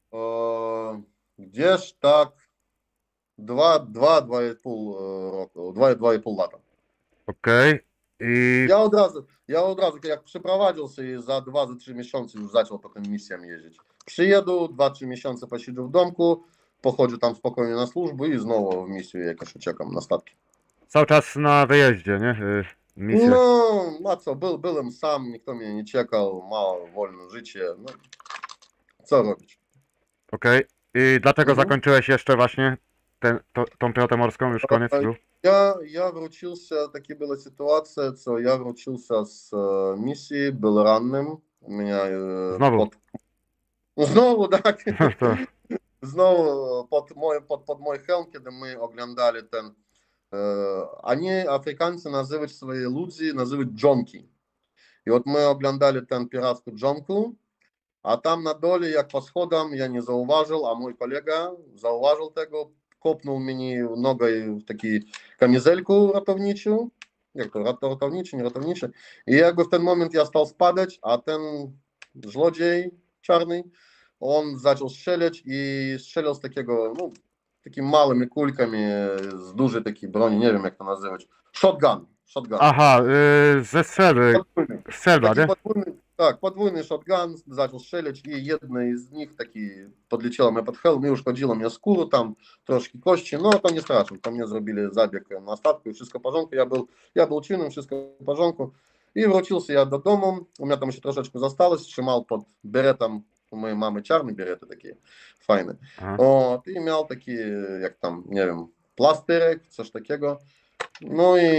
e, gdzieś tak dwa, dwa, dwa i pół e, roku, dwa, dwa i pół lata. Okej. I Ja od razu, ja od razu, jak przeprowadził się i za dwa, za trzy miesiące już zaczął po tym misjom jeździć. Przyjeду, dwa, trzy miesiące posiedział w domku, pochodził tam spokojnie na służbę i znowu w misję jakoś uciekam na statki. cały czas na wyjeździe, nie? Y, misje. No, a co, był, byłem sam, nikt mnie nie czekał, mało wolne życie, no, co robić? Okej. I dlaczego Mhm. zakończyłeś jeszcze właśnie ten, to, tą piechotę morską? Już koniec Oj. był? Ja, ja wrócił się, takie była sytuacja, co ja wrócił się z e, misji, był rannym, u mnie e, Znowu. pod... No znowu, tak. To, Znowu pod mój, pod, pod mój hełm, kiedy my oglądali ten, e, oni, Afrykańcy, nazywać swoje ludzi, nazywać dżonki. I od my oglądali ten piracką dżonku, a tam na dole, jak po schodam, ja nie zauważył, a mój kolega zauważył tego, kopnął mnie nogą w taki kamizelku ratowniczą, jak to, rat- ratowniczy, nie ratowniczy, i jakby w ten moment ja stał spadać, a ten złodziej czarny, on zaczął strzelać i strzelał z takiego, no, takimi małymi kulkami, z dużej takiej broni, nie wiem jak to nazywać, shotgun, shotgun. aha, y, ze strzelby. Podwójny. Strzelba, Taki nie? podwójny, tak, podwójny shotgun zaczął strzelać i jednej z nich taki podleciała mnie pod hełm i uszkodziło mnie skórę, tam troszkę kości, no to nie straszно, to mnie zrobili zabieg na statku i wszystko w porządku, ja był, ja był czynnym, wszystko w porządku i wrócił się ja do domu, u mnie tam jeszcze troszeczkę zostało, trzymał pod beretem, u mojej mamy czarne berety takie fajne, Aha. o, i miał taki, jak tam, nie wiem, plasterek, coś takiego, no i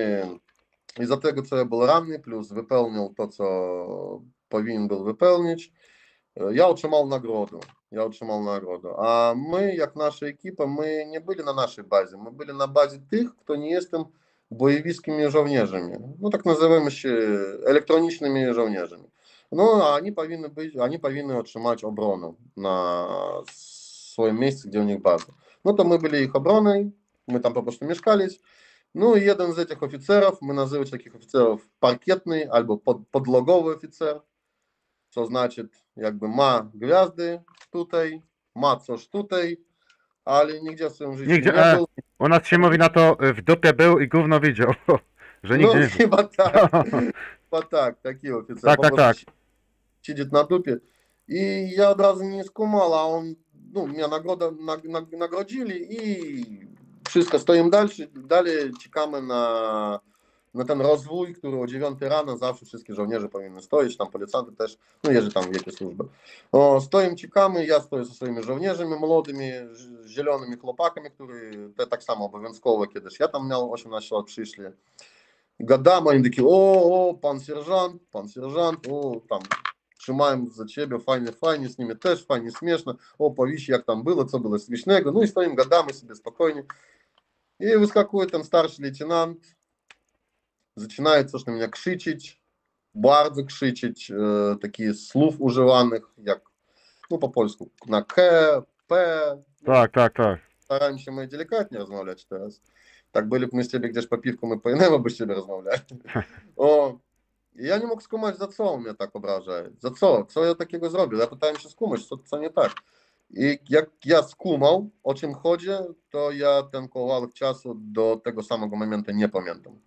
i za tego, co ja był ranny, plus wypełnił to, co powinien był wypełnić, ja otrzymał nagrodę. Ja otrzymał nagrodę. A my, jak nasza ekipa, my nie byli na naszej bazie. My byli na bazie tych, kto nie jestem bojowiskimi żołnierzami. No tak nazywamy się elektronicznymi żołnierzami. No, a oni powinny być, oni powinny otrzymać obronę na swoim miejscu, gdzie u nich baza. No to my byli ich obroną, my tam po prostu mieszkaliśmy. No i jeden z tych oficerów, my nazywamy takich oficerów parkietny albo pod, podlogowy oficer, co znaczy jakby ma gwiazdy tutaj, ma coś tutaj, ale nigdzie w swoim życiu Nigdzie, nie e, był. U nas się mówi na to, y, w dupie był i gówno widział, że nigdzie No nie był. chyba tak, chyba tak, taki oficer. Tak, po tak, prostu tak. Siedzi na dupie. I ja od razu nie skumał, a on, no, mnie nagroda, nag, nag, nagrodzili i wszystko, stoimy dalej, dalej czekamy na, na ten rozwój, który o dziewiątej rano zawsze wszystkie żołnierze powinny stoić, tam policjanty też, no jeżeli tam wiecie służby. O, stoimy, czekamy, ja stoję ze swoimi żołnierzami młodymi, z zielonymi chłopakami, którzy te tak samo obowiązkowo kiedyś, ja tam miał osiemnaście lat, przyszli. Gadamy, oni takie, o, o, pan sierżant, pan sierżant, o, tam trzymają za ciebie, fajnie, fajnie, z nimi też fajnie, śmieszno, o, powiesz, jak tam było, co było śmiesznego, no i stoimy, gadamy sobie spokojnie. I wyskakuje ten starszy lейтенант, zaczynają coś na mnie krzyczeć, bardzo krzyczeć, e, takich słów używanych, jak, no po polsku, na K, P. Tak, tak, tak. Стараемся мы деликатnie rozmawiać teraz. Tak byli my z ciebie gdzieś po piwku, my po inemu by z ciebie rozmawiali. O, i ja nie mógł skumać, za co on mnie tak obraża. Za co? Co ja takiego zrobił? Ja pytałem się skumać, co, co nie tak. I jak ja skumał, o czym chodzi, to ja ten kawałek czasu do tego samego momentu nie pamiętam.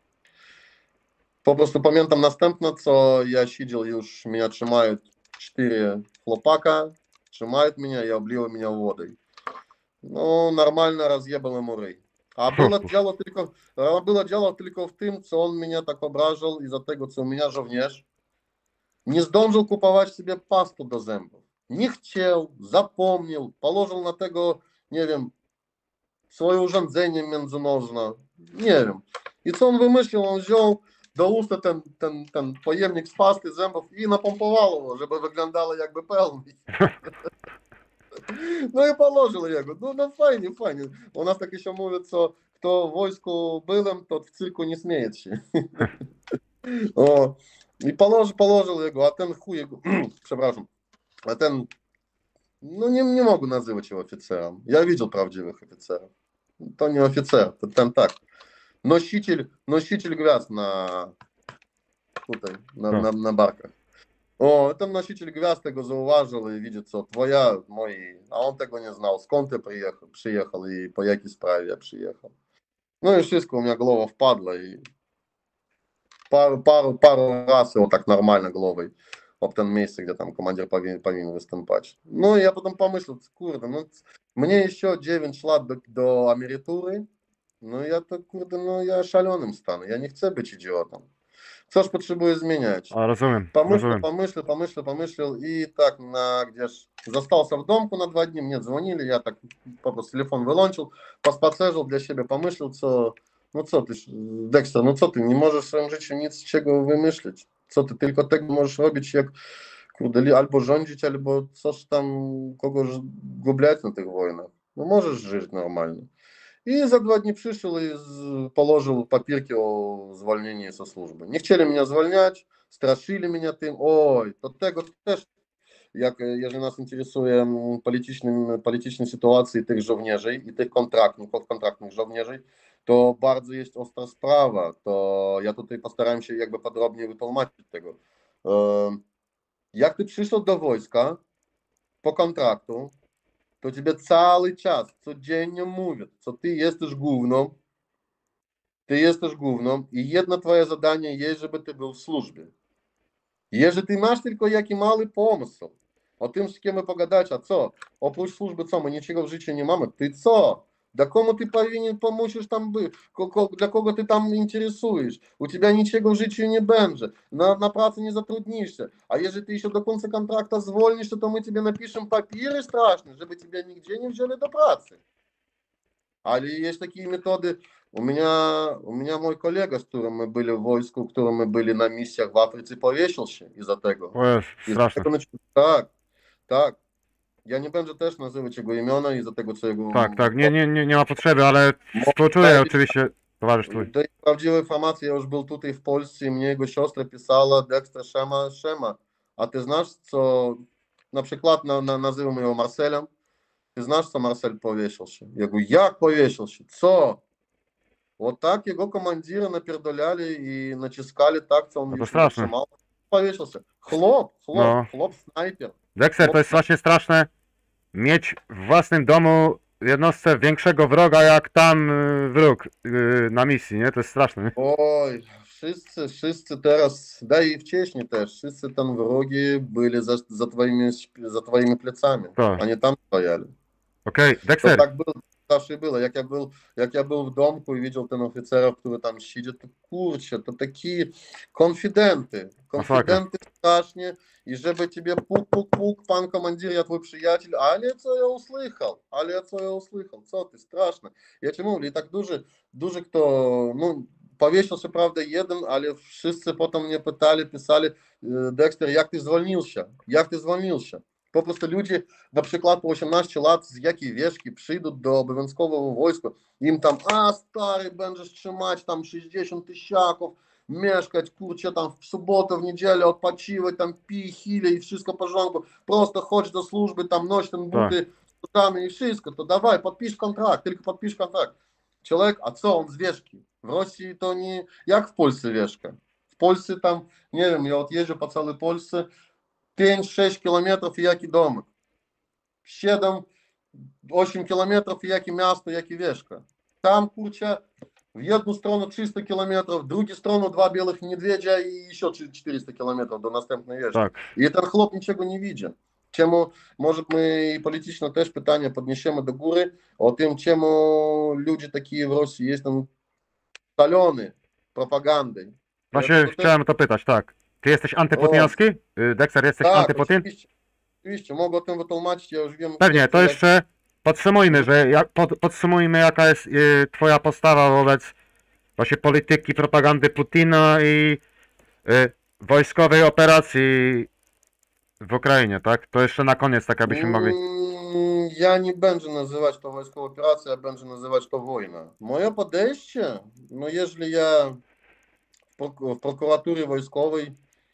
Po prostu pamiętam następne, co ja siedział już, mnie trzymają cztery chłopaka, trzymają mnie i obliły mnie wodą. No, нормально разъебал ему рей. А было дело tylko, было дело tylko w tym, co on mnie tak obrażał i za tego, co u mnie żołnierz nie zdążył kupować sobie pastu do zębów. Nie chciał, zapomniał, położył na tego, nie wiem, swoje urządzenie międzynożne, nie wiem. I co on wymyślił? On wziął do usta ten, ten, ten pojemnik z pasty zębów i napompował go, żeby wyglądało jakby pełny. No i położył jego. No, no fajnie, fajnie. U nas tak jeszcze mówią, co kto w wojsku byłem, to w cyrku nie śmieje się. O, i położył, położył jego, a ten chuj jego, przepraszam, a ten, no nie, nie mogę nazywać его офицером. Я видел правdziwych офицеров. To nie oficer, to ten tak. Носитель, носитель gwiazd na tutaj, na, na, na barkach. O, ten nosiciel gwiazd tego zauważył i widzi, co twoja, moi, a on tego nie znał, skąd ty przyjechał, przyjechał i po jakiej sprawie ja przyjechał. No i wszystko, u mnie głowa wpadła i пару, пару, пару раз его так нормально головой об том месте, где там командир повинен, повинен выступать. Ну, я потом помыслил, курда, ну, мне еще девять lat до, до emerytury, no ja to, kurde, no ja szalonym stanę, ja nie chcę być idiotą. Coś potrzebuję zmieniać. A, rozumiem, Помыслил, rozumiem. помыслил, помыслил, помыслил, и так, на, где ж, застался в домку на два дня, мне звонили, я так просто телефон вылончил, поспацежил для siebie, pomyślał, co, no co ty, Dexter, no co ty, nie możesz w swoim życiu nic z czego wymyślić, co ty tylko tego możesz robić, jak, kurde, albo rządzić, albo coś tam, kogoś gublać na tych wojnach, no możesz żyć normalnie. И за два дня пришел и положил папирки о звольнении со службы. Не хотели меня звольнять, страшили меня тем. Ой, to tego też, jak, jeżeli nas interesuje polityczne, polityczne sytuacje tych żołnierzy i tych kontraktnych, podkontraktnych żołnierzy, to bardzo jest ostra sprawa. To ja tutaj postaram się jakby podrobnie wytłumaczyć tego. Jak ty przyszedł do wojska po kontraktu, to тебе cały czas, codziennie mówią, co ty jesteś główną, ty jesteś główną i jedno twoje zadanie jest, żeby ty był w służbie. Jeżeli ty masz tylko jakiś mały pomysł o tym, z kim my pogadać, a co? Oprócz służby co? My niczego w życiu nie mamy. Ty co? Dla komu ty powinien, musisz tam być? Dla kogo ty tam interesujesz? U ciebie niczego w życiu nie będzie. Na, na pracy nie zatrudnisz się. A jeżeli ty jeszcze do końca kontrakta zwolnisz, to my тебе napiszemy papiery straszne, żeby ciebie nigdzie nie wzięli do pracy. Ale есть такие методы. У меня, у меня мой коллега, с которым мы были в войску, с которым мы были на миссиях в Африce, повесился из-за tego. O jest, straszne. Tak, tak. Ja nie będę też nazywać jego imiona i za tego, co jego... Tak, tak, nie, nie, nie, nie ma potrzeby, ale współczuję oczywiście, towarzysz twój. To jest prawdziwa informacja, ja już był tutaj w Polsce i mnie jego siostra pisała, Dexter, Szema, Szema, a ty znasz, co, na przykład na, na, nazywamy jego Marcelem, ty znasz, co Marcel повесил się? Ja говорю, jak повесил się? Co? Вот так его командира напердоляли и натискали так, co on No to już straszne. wytrzymał. Повесил się. Chłop, chłop, No. chłop snajper. Dexter, to jest właśnie straszne mieć w własnym domu jednostce większego wroga jak tam y, wróg y, na misji, nie? To jest straszne, nie? Oj, wszyscy, wszyscy teraz, да i wcześniej też, wszyscy tam wrogi byli za, za, twoimi, za twoimi plecami, Tak. a nie tam stoяли. Okej, To Dexter, tak było, zawsze było. Jak ja był, jak ja był w domku i widział ten oficerów, który tam siedzi, to kurczę, to takie konfidenty, konfidenty strasznie i żeby ciebie puk, puk, puk, pan komandir, ja twój przyjaciel, ale co ja usłyszał, ale co ja usłyszał, co ty, straszne. Ja ci mówię, i tak duży, duży kto, no Повесился, правда, jeden, ale wszyscy potem mnie pytali, pisali, Dexter, jak ty zwolnился? Jak ty zwolnился? Po prostu ludzie, na przykład po osiemnaście lat, z jakiej wieszki przyjdą do obowiązkowego wojska, im tam, a stary, będziesz trzymać tam sześćdziesiąt tysiaków, mieszkać, kurczę, tam w sobotę, w niedzielę, odpoczywać, tam pij, chile i wszystko w porządku, prosto chodź do służby, tam noś ten buty, i wszystko, to dawaj, podpisz kontrakt, tylko podpisz kontrakt. Człowiek, a co on z wieszki? W Rosji to nie, jak w Polsce wieszka? W Polsce tam, nie wiem, ja odjeżdżę po całej Polsce, pięć sześć kilometrów i jaki domek. siedem osiem kilometrów i jakie miasto, jakie wieszka. Tam, kurczę, w jedną stronę trzysta kilometrów, w drugą stronę dwa białych niedźwiedzia i jeszcze czterysta kilometrów do następnej wieszki. Tak. I ten chłop niczego nie widzi. Czemu, może my polityczne też pytania podniesiemy do góry, o tym, czemu ludzie takie w Rosji jest tam szalony propagandy. Właśnie Ja to chciałem to pytać, tak. Ty jesteś antyputinowski? Y, Dexter, jesteś tak, antyputin? oczywiście, oczywiście, mogę o tym wytłumaczyć, ja już wiem. Pewnie, to jak- jeszcze podsumujmy, że jak, pod, podsumujmy jaka jest y, twoja postawa wobec właśnie polityki, propagandy Putina i y, wojskowej operacji w Ukrainie, tak? To jeszcze na koniec, tak abyśmy mogli... Mm, Ja nie będę nazywać to wojskową operacją, ja będę nazywać to wojną. Moje podejście, no jeżeli ja w, prok- w prokuraturze wojskowej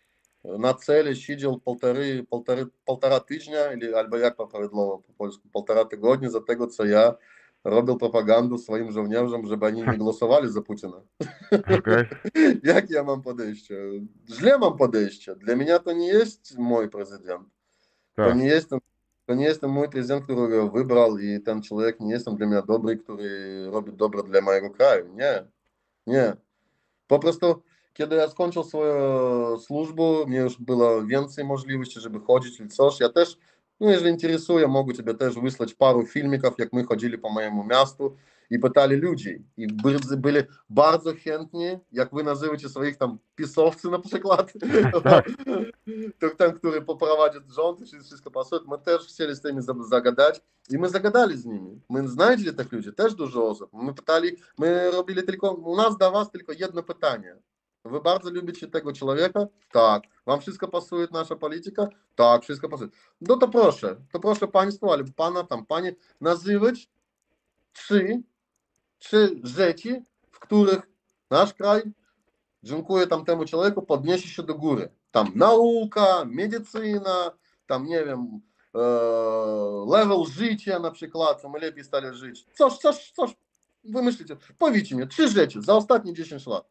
na celi siedział półtory, półtory, półtora tygodnia, или, albo jak to prawidłowo po polsku, półtora tygodnia za tego, co ja robił propagandę swoim żołnierzom, żeby oni nie głosowali za Putina. Okej. Jak ja mam podejście? Źle mam podejście. Dla mnie to nie jest mój prezydent. To Tak. nie jestem, to nie jestem mój prezydent, którego wybrał i ten człowiek nie jest dla mnie dobry, który robi dobro dla mojego kraju. Nie, nie. Po prostu, kiedy ja skończył swoją służbę, mnie już było więcej możliwości, żeby chodzić i coś. Ja też, no jeżeli interesuje, mogę Ciebie też wysłać paru filmików, jak my chodzili po mojemu miastu i pytali ludzi. I byli, byli bardzo chętni, jak wy nazywacie swoich tam pisowcy na przykład, Tak. to ten, który poprowadzi rząd i wszystko pasuje, my też chcieli z tymi zagadać i my zagadali z nimi. My znaleźli tych ludzi, też dużo osób. My pytali, my robili tylko, u nas do was tylko jedno pytanie. Wy bardzo lubicie tego człowieka? Tak. Wam wszystko pasuje, nasza polityka? Tak, wszystko pasuje. No to proszę, to proszę Państwa, albo Pana, tam Panie, nazywać trzy, trzy rzeczy, w których nasz kraj, dziękuję tamtemu człowieku, podniesie się do góry. Tam nauka, medycyna, tam nie wiem, e, level życia na przykład, co my lepiej stali żyć. Coś, coś, coś, wymyślicie. Powiedzcie mi, trzy rzeczy za ostatnie dziesięć lat.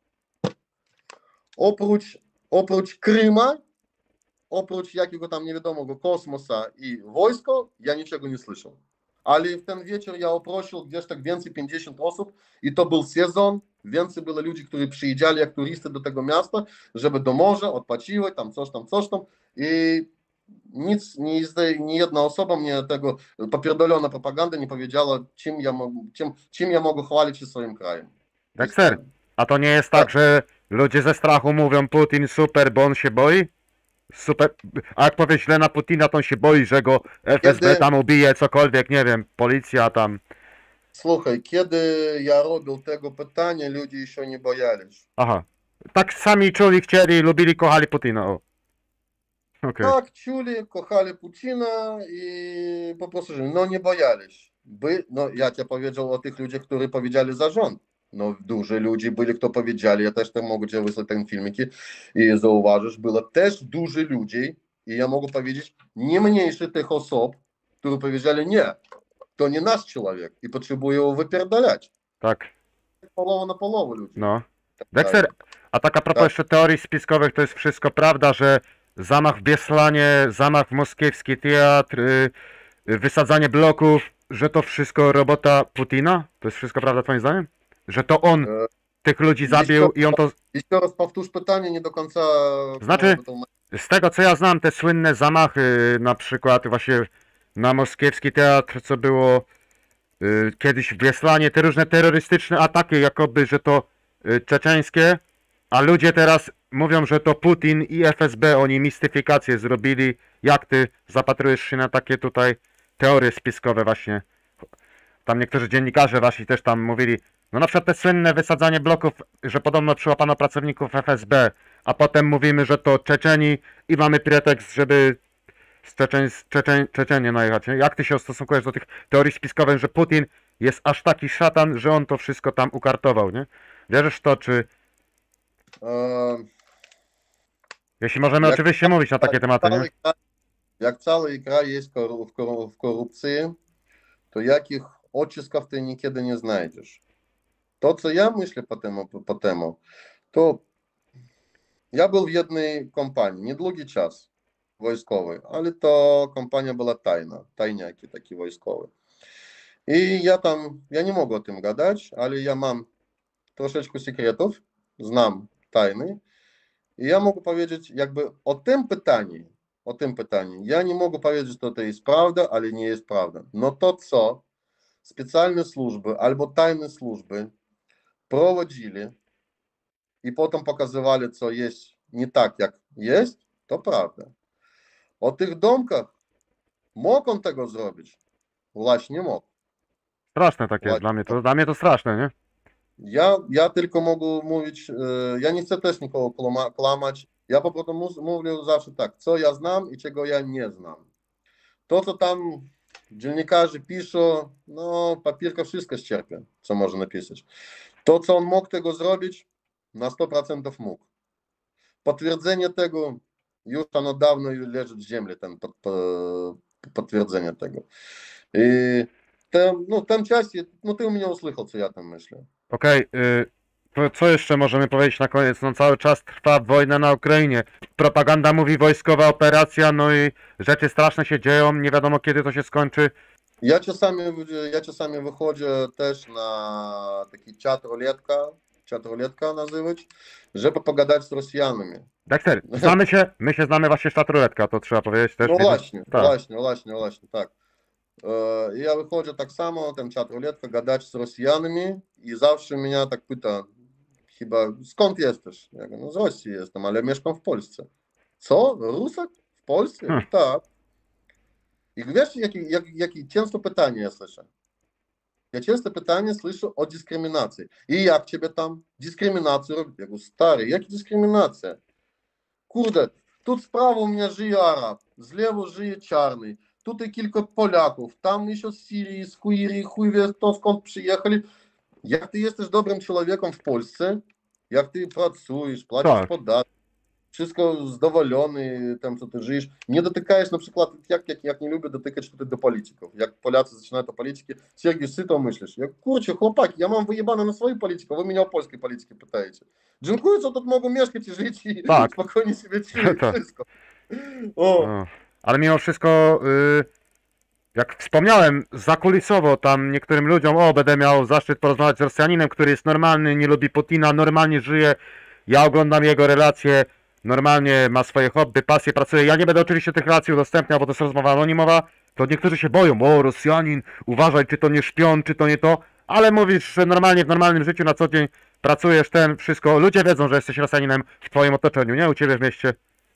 Oprócz, oprócz Kryma, oprócz jakiego tam niewiadomego kosmosa i wojsko, ja niczego nie słyszał. Ale w ten wieczór ja oprosił gdzieś tak więcej pięćdziesiąt osób i to był sezon, więcej było ludzi, którzy przyjeżdżali jak turysty do tego miasta, żeby do morza odpoczywać, tam coś tam, coś tam i nic, nie, nie jedna osoba mnie tego, popierdolona propaganda nie powiedziała, czym ja, mogę, czym, czym ja mogę chwalić się swoim krajem. Dexter, a to nie jest tak, że ludzie ze strachu mówią Putin super, bo on się boi? Super. A jak powie źle na Putina, to on się boi, że go F S B Kiedy- tam ubije, cokolwiek, nie wiem, policja tam. Słuchaj, kiedy ja robił tego pytania, ludzie jeszcze nie boялись. Aha. Tak sami czuli, chcieli, lubili, kochali Putina, o. Okej. Tak, czuli, kochali Putina i po prostu, że no nie boялись. By, no ja ci powiedział o tych ludziach, którzy powiedzieli za rząd. No duży ludzie byli, kto powiedzieli, ja też tam mogę ci wysłać ten filmiki i zauważysz, było też duży ludzi i ja mogę powiedzieć, nie mniejszy tych osób, które powiedzieli nie, to nie nasz człowiek i potrzebuje go wypierdalać. Tak, Połowa na połowę ludzi. no. Dexter, a tak a propos Tak. jeszcze teorii spiskowych, to jest wszystko prawda, że zamach w Bieszlanie, zamach w moskiewski teatr, y, y, wysadzanie bloków, że to wszystko robota Putina? To jest wszystko prawda twoim zdaniem? Że to on E, tych ludzi jeszcze- zabił i on to... Jeszcze raz powtórz pytanie, nie do końca... Znaczy- to- Z tego co ja znam, te słynne zamachy, na przykład właśnie na moskiewski teatr, co było y, kiedyś w Bieszlanie, te różne terrorystyczne ataki, jakoby, że to y, czeczeńskie, a ludzie teraz mówią, że to Putin i F S B, oni mistyfikację zrobili. Jak ty zapatrujesz się na takie tutaj teorie spiskowe właśnie? Tam niektórzy dziennikarze właśnie też tam mówili, No na przykład te słynne wysadzanie bloków, że podobno przyłapano pracowników F S B, a potem mówimy, że to Czeczeni i mamy pretekst, żeby z, Czeczeń, z Czeczeń, Czeczenie najechać. Nie? Jak ty się ustosunkujesz do tych teorii spiskowych, że Putin jest aż taki szatan, że on to wszystko tam ukartował, nie? Wierzysz w to, czy... Е, Jeśli możemy Jak- oczywiście mówić na takie tematy, nie? cały kraj, jak cały kraj jest koru- w, koru- w korupcji, to jakich odcisków ty niekiedy nie znajdziesz. To, co ja myślę po temu, po temu, to ja był w jednej kompanii, niedługi czas wojskowej, ale to kompania była tajna, tajniaki takie wojskowe. I ja tam, ja nie mogę o tym gadać, ale ja mam troszeczkę sekretów, znam tajny i ja mogę powiedzieć jakby o tym pytaniu, o tym pytaniu, ja nie mogę powiedzieć, że to jest prawda, ale nie jest prawda. No to co specjalne służby albo tajne służby prowadzili i potem pokazywali, co jest nie tak, jak jest, to prawda. O tych domkach mógł on tego zrobić? Właśnie mógł. Straszne takie, Właśnie. dla mnie to, dla mnie to straszne, nie? Ja, ja tylko mogę mówić, e, ja nie chcę też nikogo klama- kłamać, ja po prostu mus- mówię zawsze tak, co ja znam i czego ja nie znam. To, co tam dziennikarze piszą, no papierka wszystko ścierpie, co może napisać. To, co on mógł tego zrobić, na sto procent mógł. Potwierdzenie tego, już ono dawno leży w ziemi, ten pot, po- potwierdzenie tego. I ten, no, ten czas, no ty u mnie usłyszał, co ja tam myślę. Okej, y, to co jeszcze możemy powiedzieć na koniec? No cały czas trwa wojna na Ukrainie. Propaganda mówi wojskowa operacja, no i rzeczy straszne się dzieją, nie wiadomo kiedy to się skończy. Ja czasami, ja czasami wychodzę też na taki czat ruletka, czat ruletka nazywać, żeby pogadać z Rosjanami. Dexter, znamy się? My się znamy właśnie z czatu ruletka, to trzeba powiedzieć też. No widzę. właśnie, Tak. właśnie, właśnie, właśnie, tak. E, Ja wychodzę tak samo, ten czat ruletka, gadać z Rosjanami i zawsze mnie tak pyta, chyba skąd jesteś? Ja mówię, no z Rosji jestem, ale mieszkam w Polsce. Co? Rusak? W Polsce? Hmm. Tak. I wiesz, jakie jak, jakie często pytanie ja słyszę? Ja często pytanie słyszę o dyskryminacji. I jak ciebie tam dyskryminację robią? Ja mówię, stary, jaka dyskryminacja? Kurde, тут справа у меня żyje Arab, z lewo żyje czarny, tutaj kilka Polaków, tam jeszcze z Syrii, z Kuirii, chuj wie kto skąd przyjechali. Jak ty jesteś dobrym człowiekiem w Polsce, jak ty pracujesz, płacisz Tak. podatki, wszystko zadowolony tym, co ty żyjesz, nie dotykajesz na przykład, jak, jak, jak nie lubię dotykać tutaj do polityków. Jak Polacy zaczynają o polityki, Sergiej, ty to myślisz? Jak kurczę, chłopaki, ja mam wyjebane na swoją politykę, wy mnie o polskiej polityce pytacie. Dziękuję, co тут mogą mieszkać i żyć i Tak. spokojnie sobie czuję Tak. wszystko. O, No. Ale mimo wszystko, y, jak wspomniałem, zakulisowo tam niektórym ludziom, o, będę miał zaszczyt porozmawiać z Rosjaninem, który jest normalny, nie lubi Putina, normalnie żyje, ja oglądam jego relacje, normalnie ma swoje hobby, pasje, pracuje. Ja nie będę oczywiście tych relacji udostępniał, bo to jest rozmowa anonimowa, to niektórzy się boją, o, Rosjanin, uważaj, czy to nie szpion, czy to nie to, ale mówisz, że normalnie w normalnym życiu na co dzień pracujesz, ten, wszystko, ludzie wiedzą, że jesteś Rosjaninem w twoim otoczeniu, nie? U ciebie w mieście.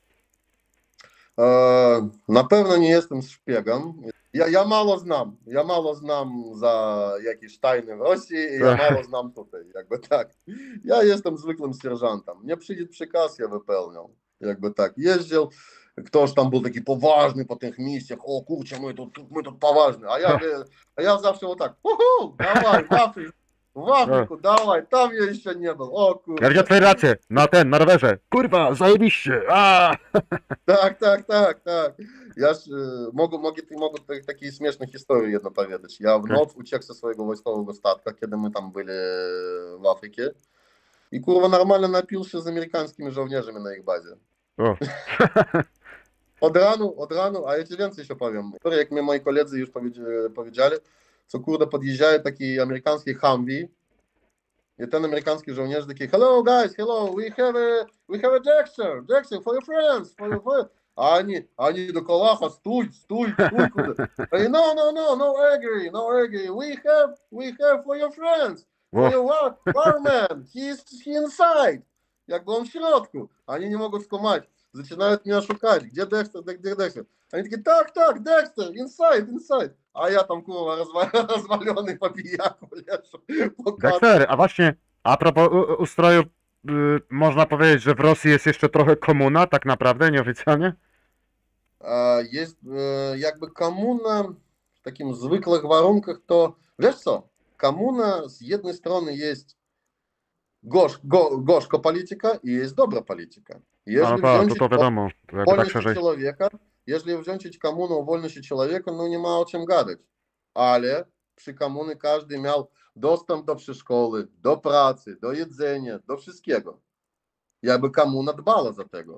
e, na pewno nie jestem szpiegiem. Ja, ja mało znam, ja mało znam za jakieś tajny w Rosji i ja mało znam tutaj, jakby tak. Ja jestem zwykłym sierżantem. Mnie przyjdzie przykaz, ja wypełniam, jakby tak. Jeździł, ktoś tam był taki poważny po tych misjach, o kurczę, my tu, my tu poważny, a ja, wie- a ja zawsze o tak, uhu, dawaj, w Afryku, w Afryku, dawaj, tam ja jeszcze nie był, o Ja kurczę. widziałem twoje relacje, na ten, na rowerze, kurwa, zajebiście, a Tak, tak, tak, tak. Ja ж, e, mogę, mogę, mogę tak- takie śmieszne historie jedno powiedzieć. Ja w noc uciekł ze swojego wojskowego statka, kiedy my tam byli w Afryce i kurwa normalnie napił się z amerykańskimi żołnierzami na ich bazie. O. Od ranu, od ranu, a ja ci więcej jeszcze powiem. Jak mi moi koledzy już powiedzi- powiedzieli, co kurde podjeżdżają taki amerykański Humvee i ten amerykański żołnierz taki, hello guys, hello, we have a, we have a Dexter, Dexter for your friends, for your friends. А они, они до Калаха, стой, стой, стой, куда? Они, no, no, no, no agree, no agree, we have, we have for your friends, for O. your war, warman, he's he inside. Jakby on w środku, oni nie mogą skumać. Zaczynają mnie szukać, gdzie Dexter, gdzie Dexter. Они такие, так, так, Dexter, inside, inside. A ja tam, kurwa, rozwa- rozwalony po pijaku leżę, po katce. Dexter, a właśnie a propos u- ustroju, y, można powiedzieć, że w Rosji jest jeszcze trochę komuna, tak naprawdę, nieoficjalnie? А, Есть э, jakby komuna w takim zwykłych warunkach, to wiesz co, komuna z jednej strony jest gorzk, go, gorzka polityka i jest dobra polityka. A no Jeżeli tak, wziąć to, to wiadomo, to jakby tak wolności szerzej. człowieka, jeżeli wziąć komunę o wolności człowieka, no nie ma o czym gadać. Ale przy komuny każdy miał dostęp do przedszkoły, do pracy, do jedzenia, do wszystkiego. Jakby komuna dbała za tego.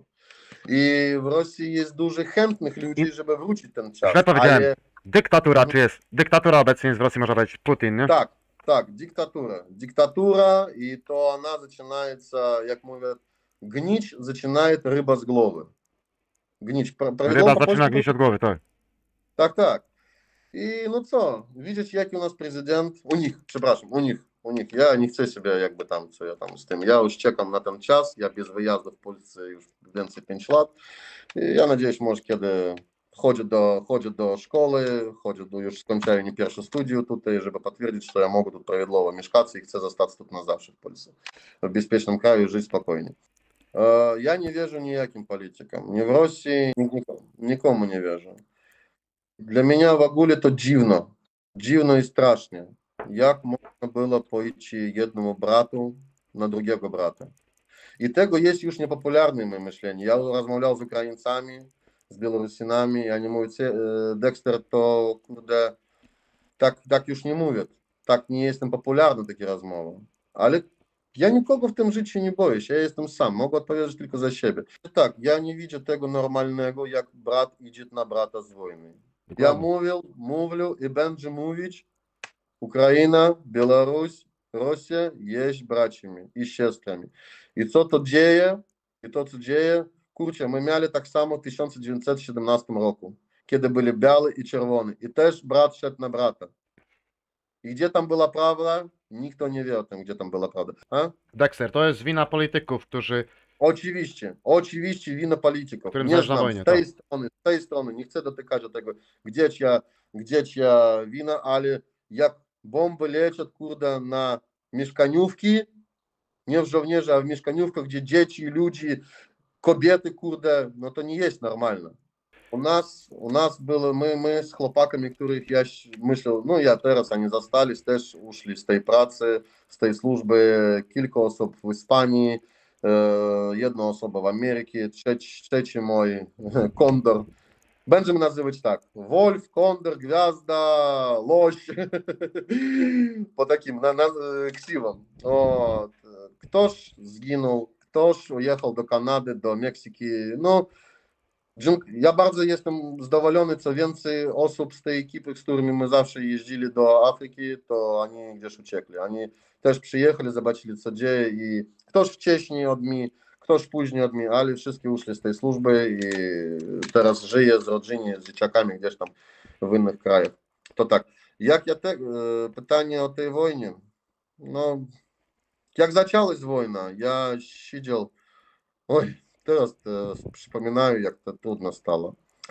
I w Rosji jest dużo chętnych ludzi, żeby wrócić ten czas. Źle powiedziałem. Ale Dyktatura, czy jest? Dyktatura obecnie jest w Rosji, można powiedzieć, Putin, nie? tak, tak, dyktatura. Dyktatura i to ona zaczynaється, jak mówię, gnić zaczynaje ryba z głowy. Gnić. Pra- Ryba prawidłowo po zaczyna polsku? gnieść od głowy, tak. Tak, tak. I no co, widzieć jaki u nas prezydent, u nich, przepraszam, u nich, u nich, ja nie chcę sobie jakby tam, co ja tam z tym, ja już czekam na ten czas, ja bez wyjazdu w Polsce już więcej pięć lat i ja надеюсь, może kiedy chodzę do, chodzę do szkoły, chodzę do, już skończyłem nie pierwsze studium tutaj, żeby potwierdzić, że ja mogę tu prawidłowo mieszkać i chcę zostać tu na zawsze w Polsce, w bezpiecznym kraju i żyć spokojnie. Ja nie wierzę nijakim politykom, nie w Rosji, nikomu, nikomu nie wierzę. Для меня в ogóle to dziwno, dziwno i strasznie, jak można było pójść jednemu bratu na drugiego brata. I tego jest już niepopularne w moim myśleniu. Ja rozmawiał z Ukraińcami, z Białorusinami, i oni mówią, Dexter, to kurde, tak, tak już nie mówią, tak nie jestem popularny takie rozmowy. Ale ja nikogo w tym życiu nie boję się, ja jestem sam, mogę odpowiedzieć tylko za siebie. Tak, ja nie widzę tego normalnego, jak brat idzie na brata z wojny. Ja mówił, mówił i będę mówić, Ukraina, Białoruś, Rosja jest braćmi i siostrami. I co to dzieje, i to co dzieje, kurczę, my mieli tak samo w tysiąc dziewięćset siedemnastym roku, kiedy byli biały i czerwony. I też brat szedł na brata. I gdzie tam była prawda? Nikt nie wie o tym, gdzie tam była prawda. A? Dexter, to jest wina polityków, którzy... Oczywiście, oczywiście wina polityków. Którym Nie zależy na znam wojnie, z tej tak. strony, z tej strony, nie chcę dotykać do tego, gdzie ja, gdzie ja wina, ale jak bomby lecą, kurde, na mieszkaniówki, nie w żołnierze, a w mieszkaniówkach, gdzie dzieci, ludzi, kobiety, kurde, no to nie jest normalne. U nas, u nas było, my, my z chłopakami, których ja myślał, no ja teraz, oni zostali, też uszli z tej pracy, z tej służby, kilka osób w Hiszpanii, jedna osoba w Ameryce, trzeci, trzeci mój kondor. Będziemy nazywać tak, Wolf, kondor, gwiazda, loś, po takim na, na, ksywom. O, ktoś zginął, ktoś ujechał do Kanady, do Meksyki, no ja bardzo jestem zadowolony, co więcej osób z tej ekipy, z którymi my zawsze jeździli do Afryki, to oni gdzieś uciekli. Oni też przyjechali, zobaczyli co dzieje i ktoś wcześniej od mnie, ktoś później od mnie, ale wszystkie uszli z tej służby i teraz żyje z rodziną, z dzieciakami gdzieś tam w innych krajach. To tak, jak ja te, pytanie o tej wojnie, no jak zaczęłaś wojna, ja siedział, oj, teraz to przypominаю, jak to trudno stało.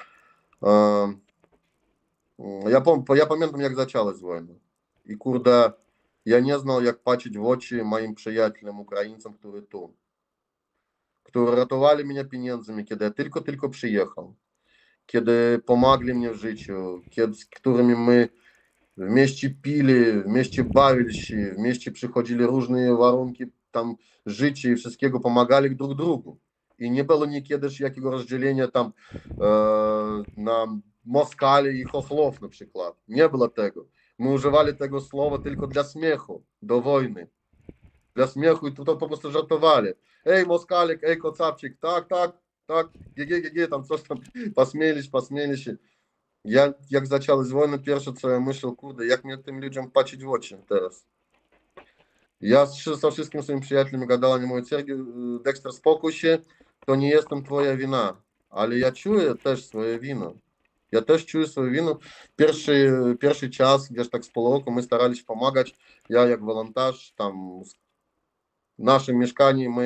Ja, ja pamiętam, jak zaczęłaś wojna. I kurde, ja nie znał, jak patrzeć w oczy moim przyjacielom Ukraińcom, którzy tu, którzy ratowali mnie pieniędzmi, kiedy ja tylko, tylko przyjechał, kiedy pomogli mnie w życiu, kiedy, z którymi my w mieście pili, w mieście bawili się, w mieście przychodzili różne warunki tam życia i wszystkiego, pomagali druг другу. I nie było niekiedy jakiego rozdzielenia tam e, na Moskali i Chochlów na przykład. Nie było tego. My używali tego słowa tylko dla śmiechu, do wojny. Dla śmiechu i to, to po prostu żartowali. Ej, Moskalik, ej, Kocapczyk, tak, tak, tak, gie, gie, gie, tam coś tam, посмеялись, посмеялись się. Ja, jak zaczęłaś wojnę, pierwsze co ja myślał, kurde, jak mnie tym ludziom patrzeć w oczy teraz. Ja ze wszystkim swoim przyjacielem gadałem, nie mówię, Sergiej, Dexter, spokój się, to nie jestem twoja wina, ale ja czuję też swoją winę. Ja też czuję swoją winę. Pierwszy, pierwszy czas, wiesz, tak z pół roku my staraliśmy pomagać, ja jak wolontarz, tam w naszym mieszkaniu my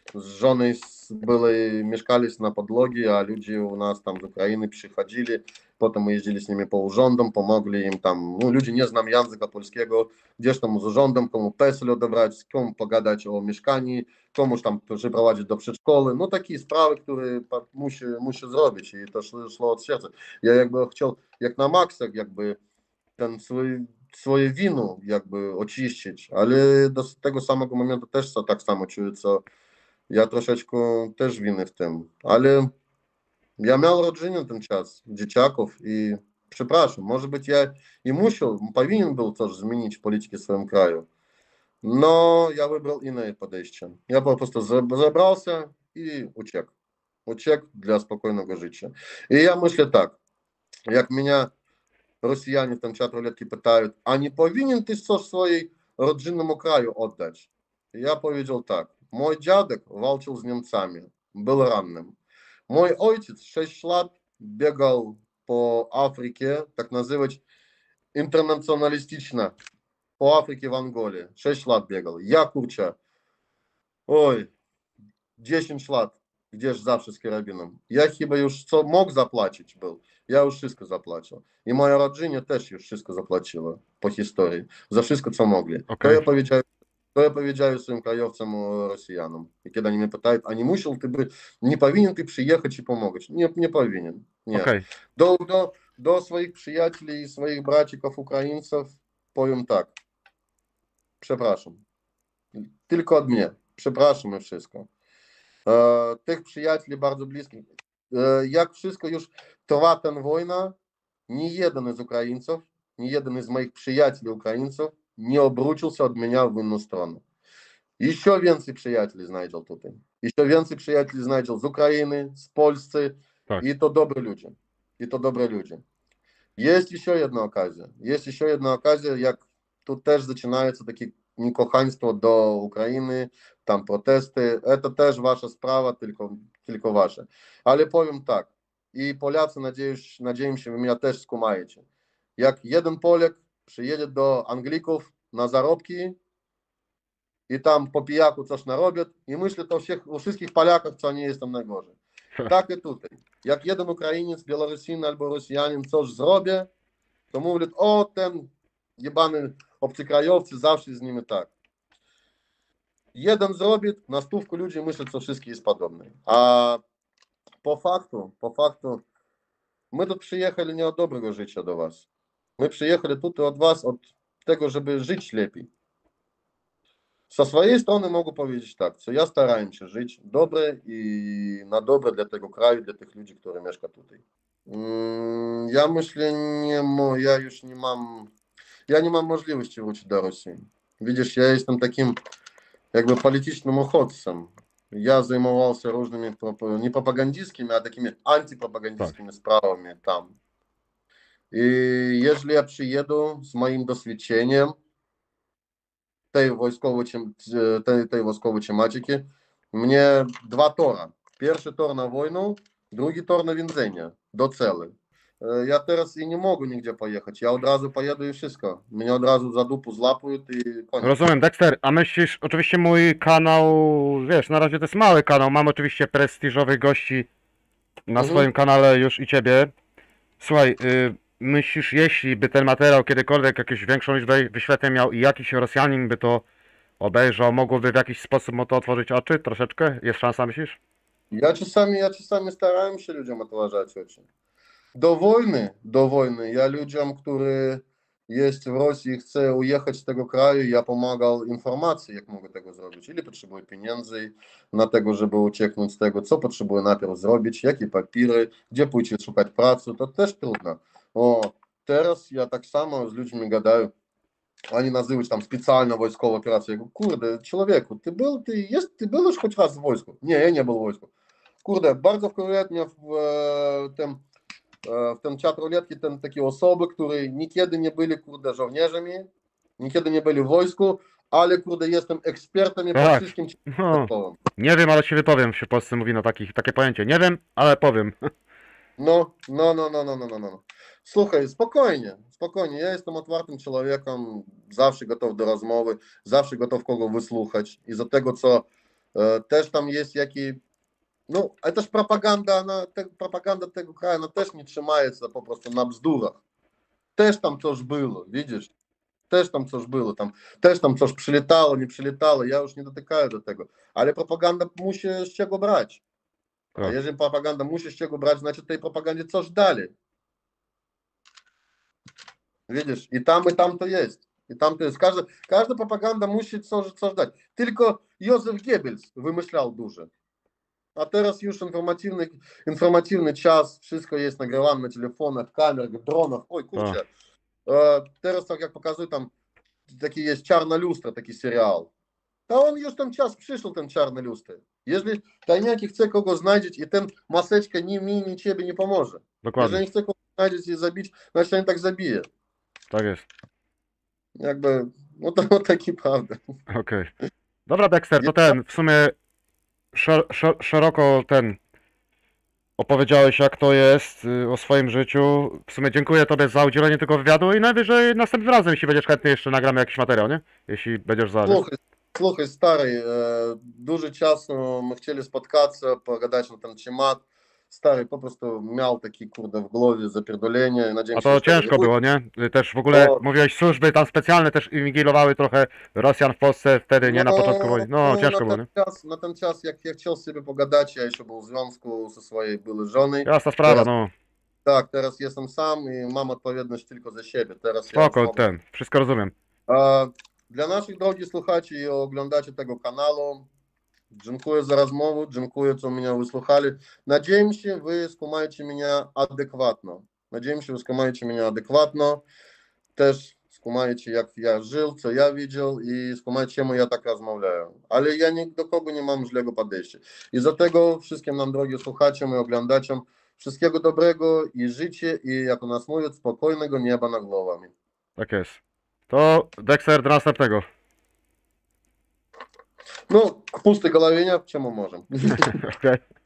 z żoną z były, mieszkali na podłogi, a ludzie u nas tam z Ukrainy przychodzili, potem my jeździli z nimi po urządom, pomogli im tam, no ludzie nie znają języka polskiego, gdzieś tam z urządem, komu PESEL odebrać, komu pogadać o mieszkaniu, komuś tam przyprowadzić do przedszkoły, no takie sprawy, które musi, musi zrobić i to szło od serca. Ja jakby chciał, jak na maksach jakby ten swój, swoje wino jakby oczyścić, ale do tego samego momentu też tak samo czuję, co ja troszeczkę też winy w tym, ale ja miał rodzinę ten czas, dzieciaków i przepraszam, może być ja i musiał, powinien był coś zmienić w polityce w swoim kraju, no ja wybrał inne podejście. Ja po prostu zebrał się i uciekł. Uciekł dla spokojnego życia. I ja myślę tak, jak mnie Rosjanie w tym czat ruletki pytają, a nie powinien ty coś swojej rodzinnemu kraju oddać? Ja powiedział tak, mój dziadek walczył z Niemcami, był rannym. Mój ojciec sześć lat biegał po Afryce, tak nazywać internacjonalistyczna, po Afryce w Angolii. sześć lat biegał. Ja kurczę, oj, dziesięć lat, gdzieś zawsze z karabinem. Ja chyba już co mógł zapłacić był. Ja już wszystko zapłacił. I moja rodzina też już wszystko zapłaciła po historii. Za wszystko, co mogli. Okay. To ja powiedziałem, to ja powiedziałem swoim krajowcom, Rosjanom. I kiedy oni mnie pytają, a nie musiał ty by, nie powinien ty przyjechać i pomogać? Nie, nie powinien. Nie. Okay. Do, do, do swoich przyjaciół i swoich bracików Ukraińców powiem tak. Przepraszam. Tylko od mnie. Przepraszam i wszystko. E, tych przyjaciół bardzo bliskich. E, jak wszystko już trwa ta wojna, nie jeden z Ukraińców, nie jeden z moich przyjaciół Ukraińców nie obrócił się od mnie w inną stronę. Jeszcze więcej przyjaciół znajdzie tutaj. Jeszcze więcej przyjaciół znajdzie z Ukrainy, z Polski tak. I to dobre ludzie. I to dobre ludzie. Jest jeszcze jedna okazja. Jest jeszcze jedna okazja, jak tu też zaczynają takie niekochaństwo do Ukrainy, tam protesty, to też wasza sprawa, tylko, tylko wasza. Ale powiem tak, i Polacy, nadzieюсь, nadzieję się, wy mnie też skumajecie. Jak jeden Polak przyjedzie do Anglików na zarobki i tam po pijaku coś narobią i myślę to всех, o wszystkich Polakach, co nie jest tam najgorzej. Tak i tutaj. Jak jeden Ukrainiec, Białorusин albo Rosjanin coś zrobi, to mówią, o ten jebany obcokrajowcy, zawsze z nimi tak. Jeden zrobi, na stówku ludzi myślą, że wszystkie jest podobne. A po faktu, po faktu, my tu przyjechali nie od dobrego życia do was. My przyjechali tutaj od was, od tego, żeby żyć lepiej. Со swojej strony mogę powiedzieć tak, co ja starałem się żyć dobre i na dobre dla tego kraju, dla tych ludzi, którzy mieszkają tutaj. Ja myślę, nie, ja już nie mam, ja nie mam możliwości wrócić do Rosji. Widzisz, ja jestem takim jakby politycznym uchodźcą. Ja zajmował się różnymi, nie propagandistskimi, a takimi antypropagandistskimi tak. sprawami tam. I jeżeli ja przyjedę z moim doświadczeniem tej wojskowej, tej, tej wojskowej tematyki, mnie dwa tora. Pierwszy tor na wojnę, drugi tor na więzienie, do celi. Ja teraz i nie mogę nigdzie pojechać. Ja od razu pojedę i wszystko. Mnie od razu za dupu złapują i koniec. Rozumiem, Dexter, a myślisz, oczywiście mój kanał, wiesz, na razie to jest mały kanał, mam oczywiście prestiżowych gości na mhm. swoim kanale już i ciebie. Słuchaj, y, myślisz, jeśli by ten materiał kiedykolwiek jakąś większą liczbę wyświetleń miał i jakiś Rosjanin by to obejrzał, mogłoby w jakiś sposób mu to otworzyć oczy? Troszeczkę? Jest szansa, myślisz? Ja czasami, ja czasami starałem się ludziom otwarzać oczy. Do wojny, do wojny, ja ludziom, którzy jest w Rosji i chce ujechać z tego kraju, ja pomagał informacji, jak mogę tego zrobić. Ile potrzebuję pieniędzy na tego, żeby ucieknąć z tego, co potrzebuję najpierw zrobić, jakie papiery, gdzie pójść szukać pracy, to też trudno. O, teraz ja tak samo z ludźmi gadаю, oni nazywają tam specjalna wojskowa operacja. Ja mówię, kurde, człowieku, ty był, ty jest, ty byłeś choć raz w wojsku? Nie, ja nie był w wojsku. Kurde, bardzo wkurwia mnie w e, tym w ten czat ruletki ten takie osoby, które niekiedy nie byli, kurde, żołnierzami, niekiedy nie byli w wojsku, ale, kurde, jestem ekspertem tak. po wszystkim. No, nie wiem, ale się wypowiem, się w Polsce mówi na takich, takie pojęcie. Nie wiem, ale powiem. No, no, no, no, no, no, no, no. Słuchaj, spokojnie, spokojnie, ja jestem otwartym człowiekiem, zawsze gotów do rozmowy, zawsze gotów kogo wysłuchać i za tego, co e, też tam jest jakiś, no, a też propaganda, ona, te, propaganda tego kraju, ona też nie trzymaється po prostu na bzdurach. Też tam coś było, widzisz? Też tam coś było, tam, też tam coś przyletało, nie przyletało, ja już nie dotykaję do tego. Ale propaganda musi z czego brać. A Tak. jeżeli propaganda musi z czego brać, znaczy tej propagandzie coś dali. Widzisz? I tam, i tam to jest. I tam to jest. Każda, każda propaganda musi coś, coś dać. Tylko Józef Goebbels wymyślał dużo. A teraz już informatywny, informatywny czas, wszystko jest nagrywane na telefonach, kamerach, dronach. Oj, kurczę. E, teraz tak jak pokazuję, tam taki jest Czarna lustra, taki serial. To on już ten czas przyszł, ten czarny lustry. Jeżeli tajniaki chce kogo znajdzieć i ten maseczka ni mi, ni ciebie nie pomoże. Dokładnie. Jeżeli chce kogo znajdzieć i zabić, znaczy on tak zabije. Tak jest. Jakby, no to no, taki prawda. Okej. Dobra, Dexter, to ten, w sumie szer szer szeroko ten opowiedziałeś, jak to jest y, o swoim życiu. W sumie dziękuję Tobie za udzielenie tego wywiadu i najwyżej następnym razem, jeśli będziesz chętny, jeszcze nagramy jakiś materiał, nie? Jeśli będziesz za. Слухай, слухай, старий, е, дуже часто ми хотіли споткатися, поgadać на ten temat. Stary, po prostu miał taki, kurde, w głowie zapierdolenie. A Nadzieję to się, że tego ciężko nie było, nie? Y, Też w ogóle O. mówiłeś, służby tam specjalne też inwigilowały trochę Rosjan w Polsce wtedy, nie? Na początku wojny. No, no, ciężko na było, ten nie? czas, na ten czas, jak ja chciał sobie pogadać, ja jeszcze był w związku ze swojej byłej żoną. Jasna sprawa, Teraz, no. tak, teraz jestem sam i mam odpowiedzialność tylko za siebie. Teraz ja Spoko, już mogę. ten, wszystko rozumiem. A, dla naszych drogich słuchaczy i oglądaczy tego kanału, dziękuję za rozmowę, dziękuję, co mnie wysłuchali. Nadzieję się, wy skumajcie mnie adekwatno. Nadzieję się, wy skumajcie mnie adekwatno. Też skumajcie, jak ja żył, co ja widział i skumajcie, czemu ja tak rozmawiałem. Ale ja nie, do kogo nie mam źlego podejścia. I dlatego wszystkim nam, drogi słuchaczom i oglądaczom, wszystkiego dobrego i życie i, jak u nas mówią, spokojnego nieba nad głowami. Tak jest. To Dexter, do następnego. No, к пустой голове, czemu możemy. Okej.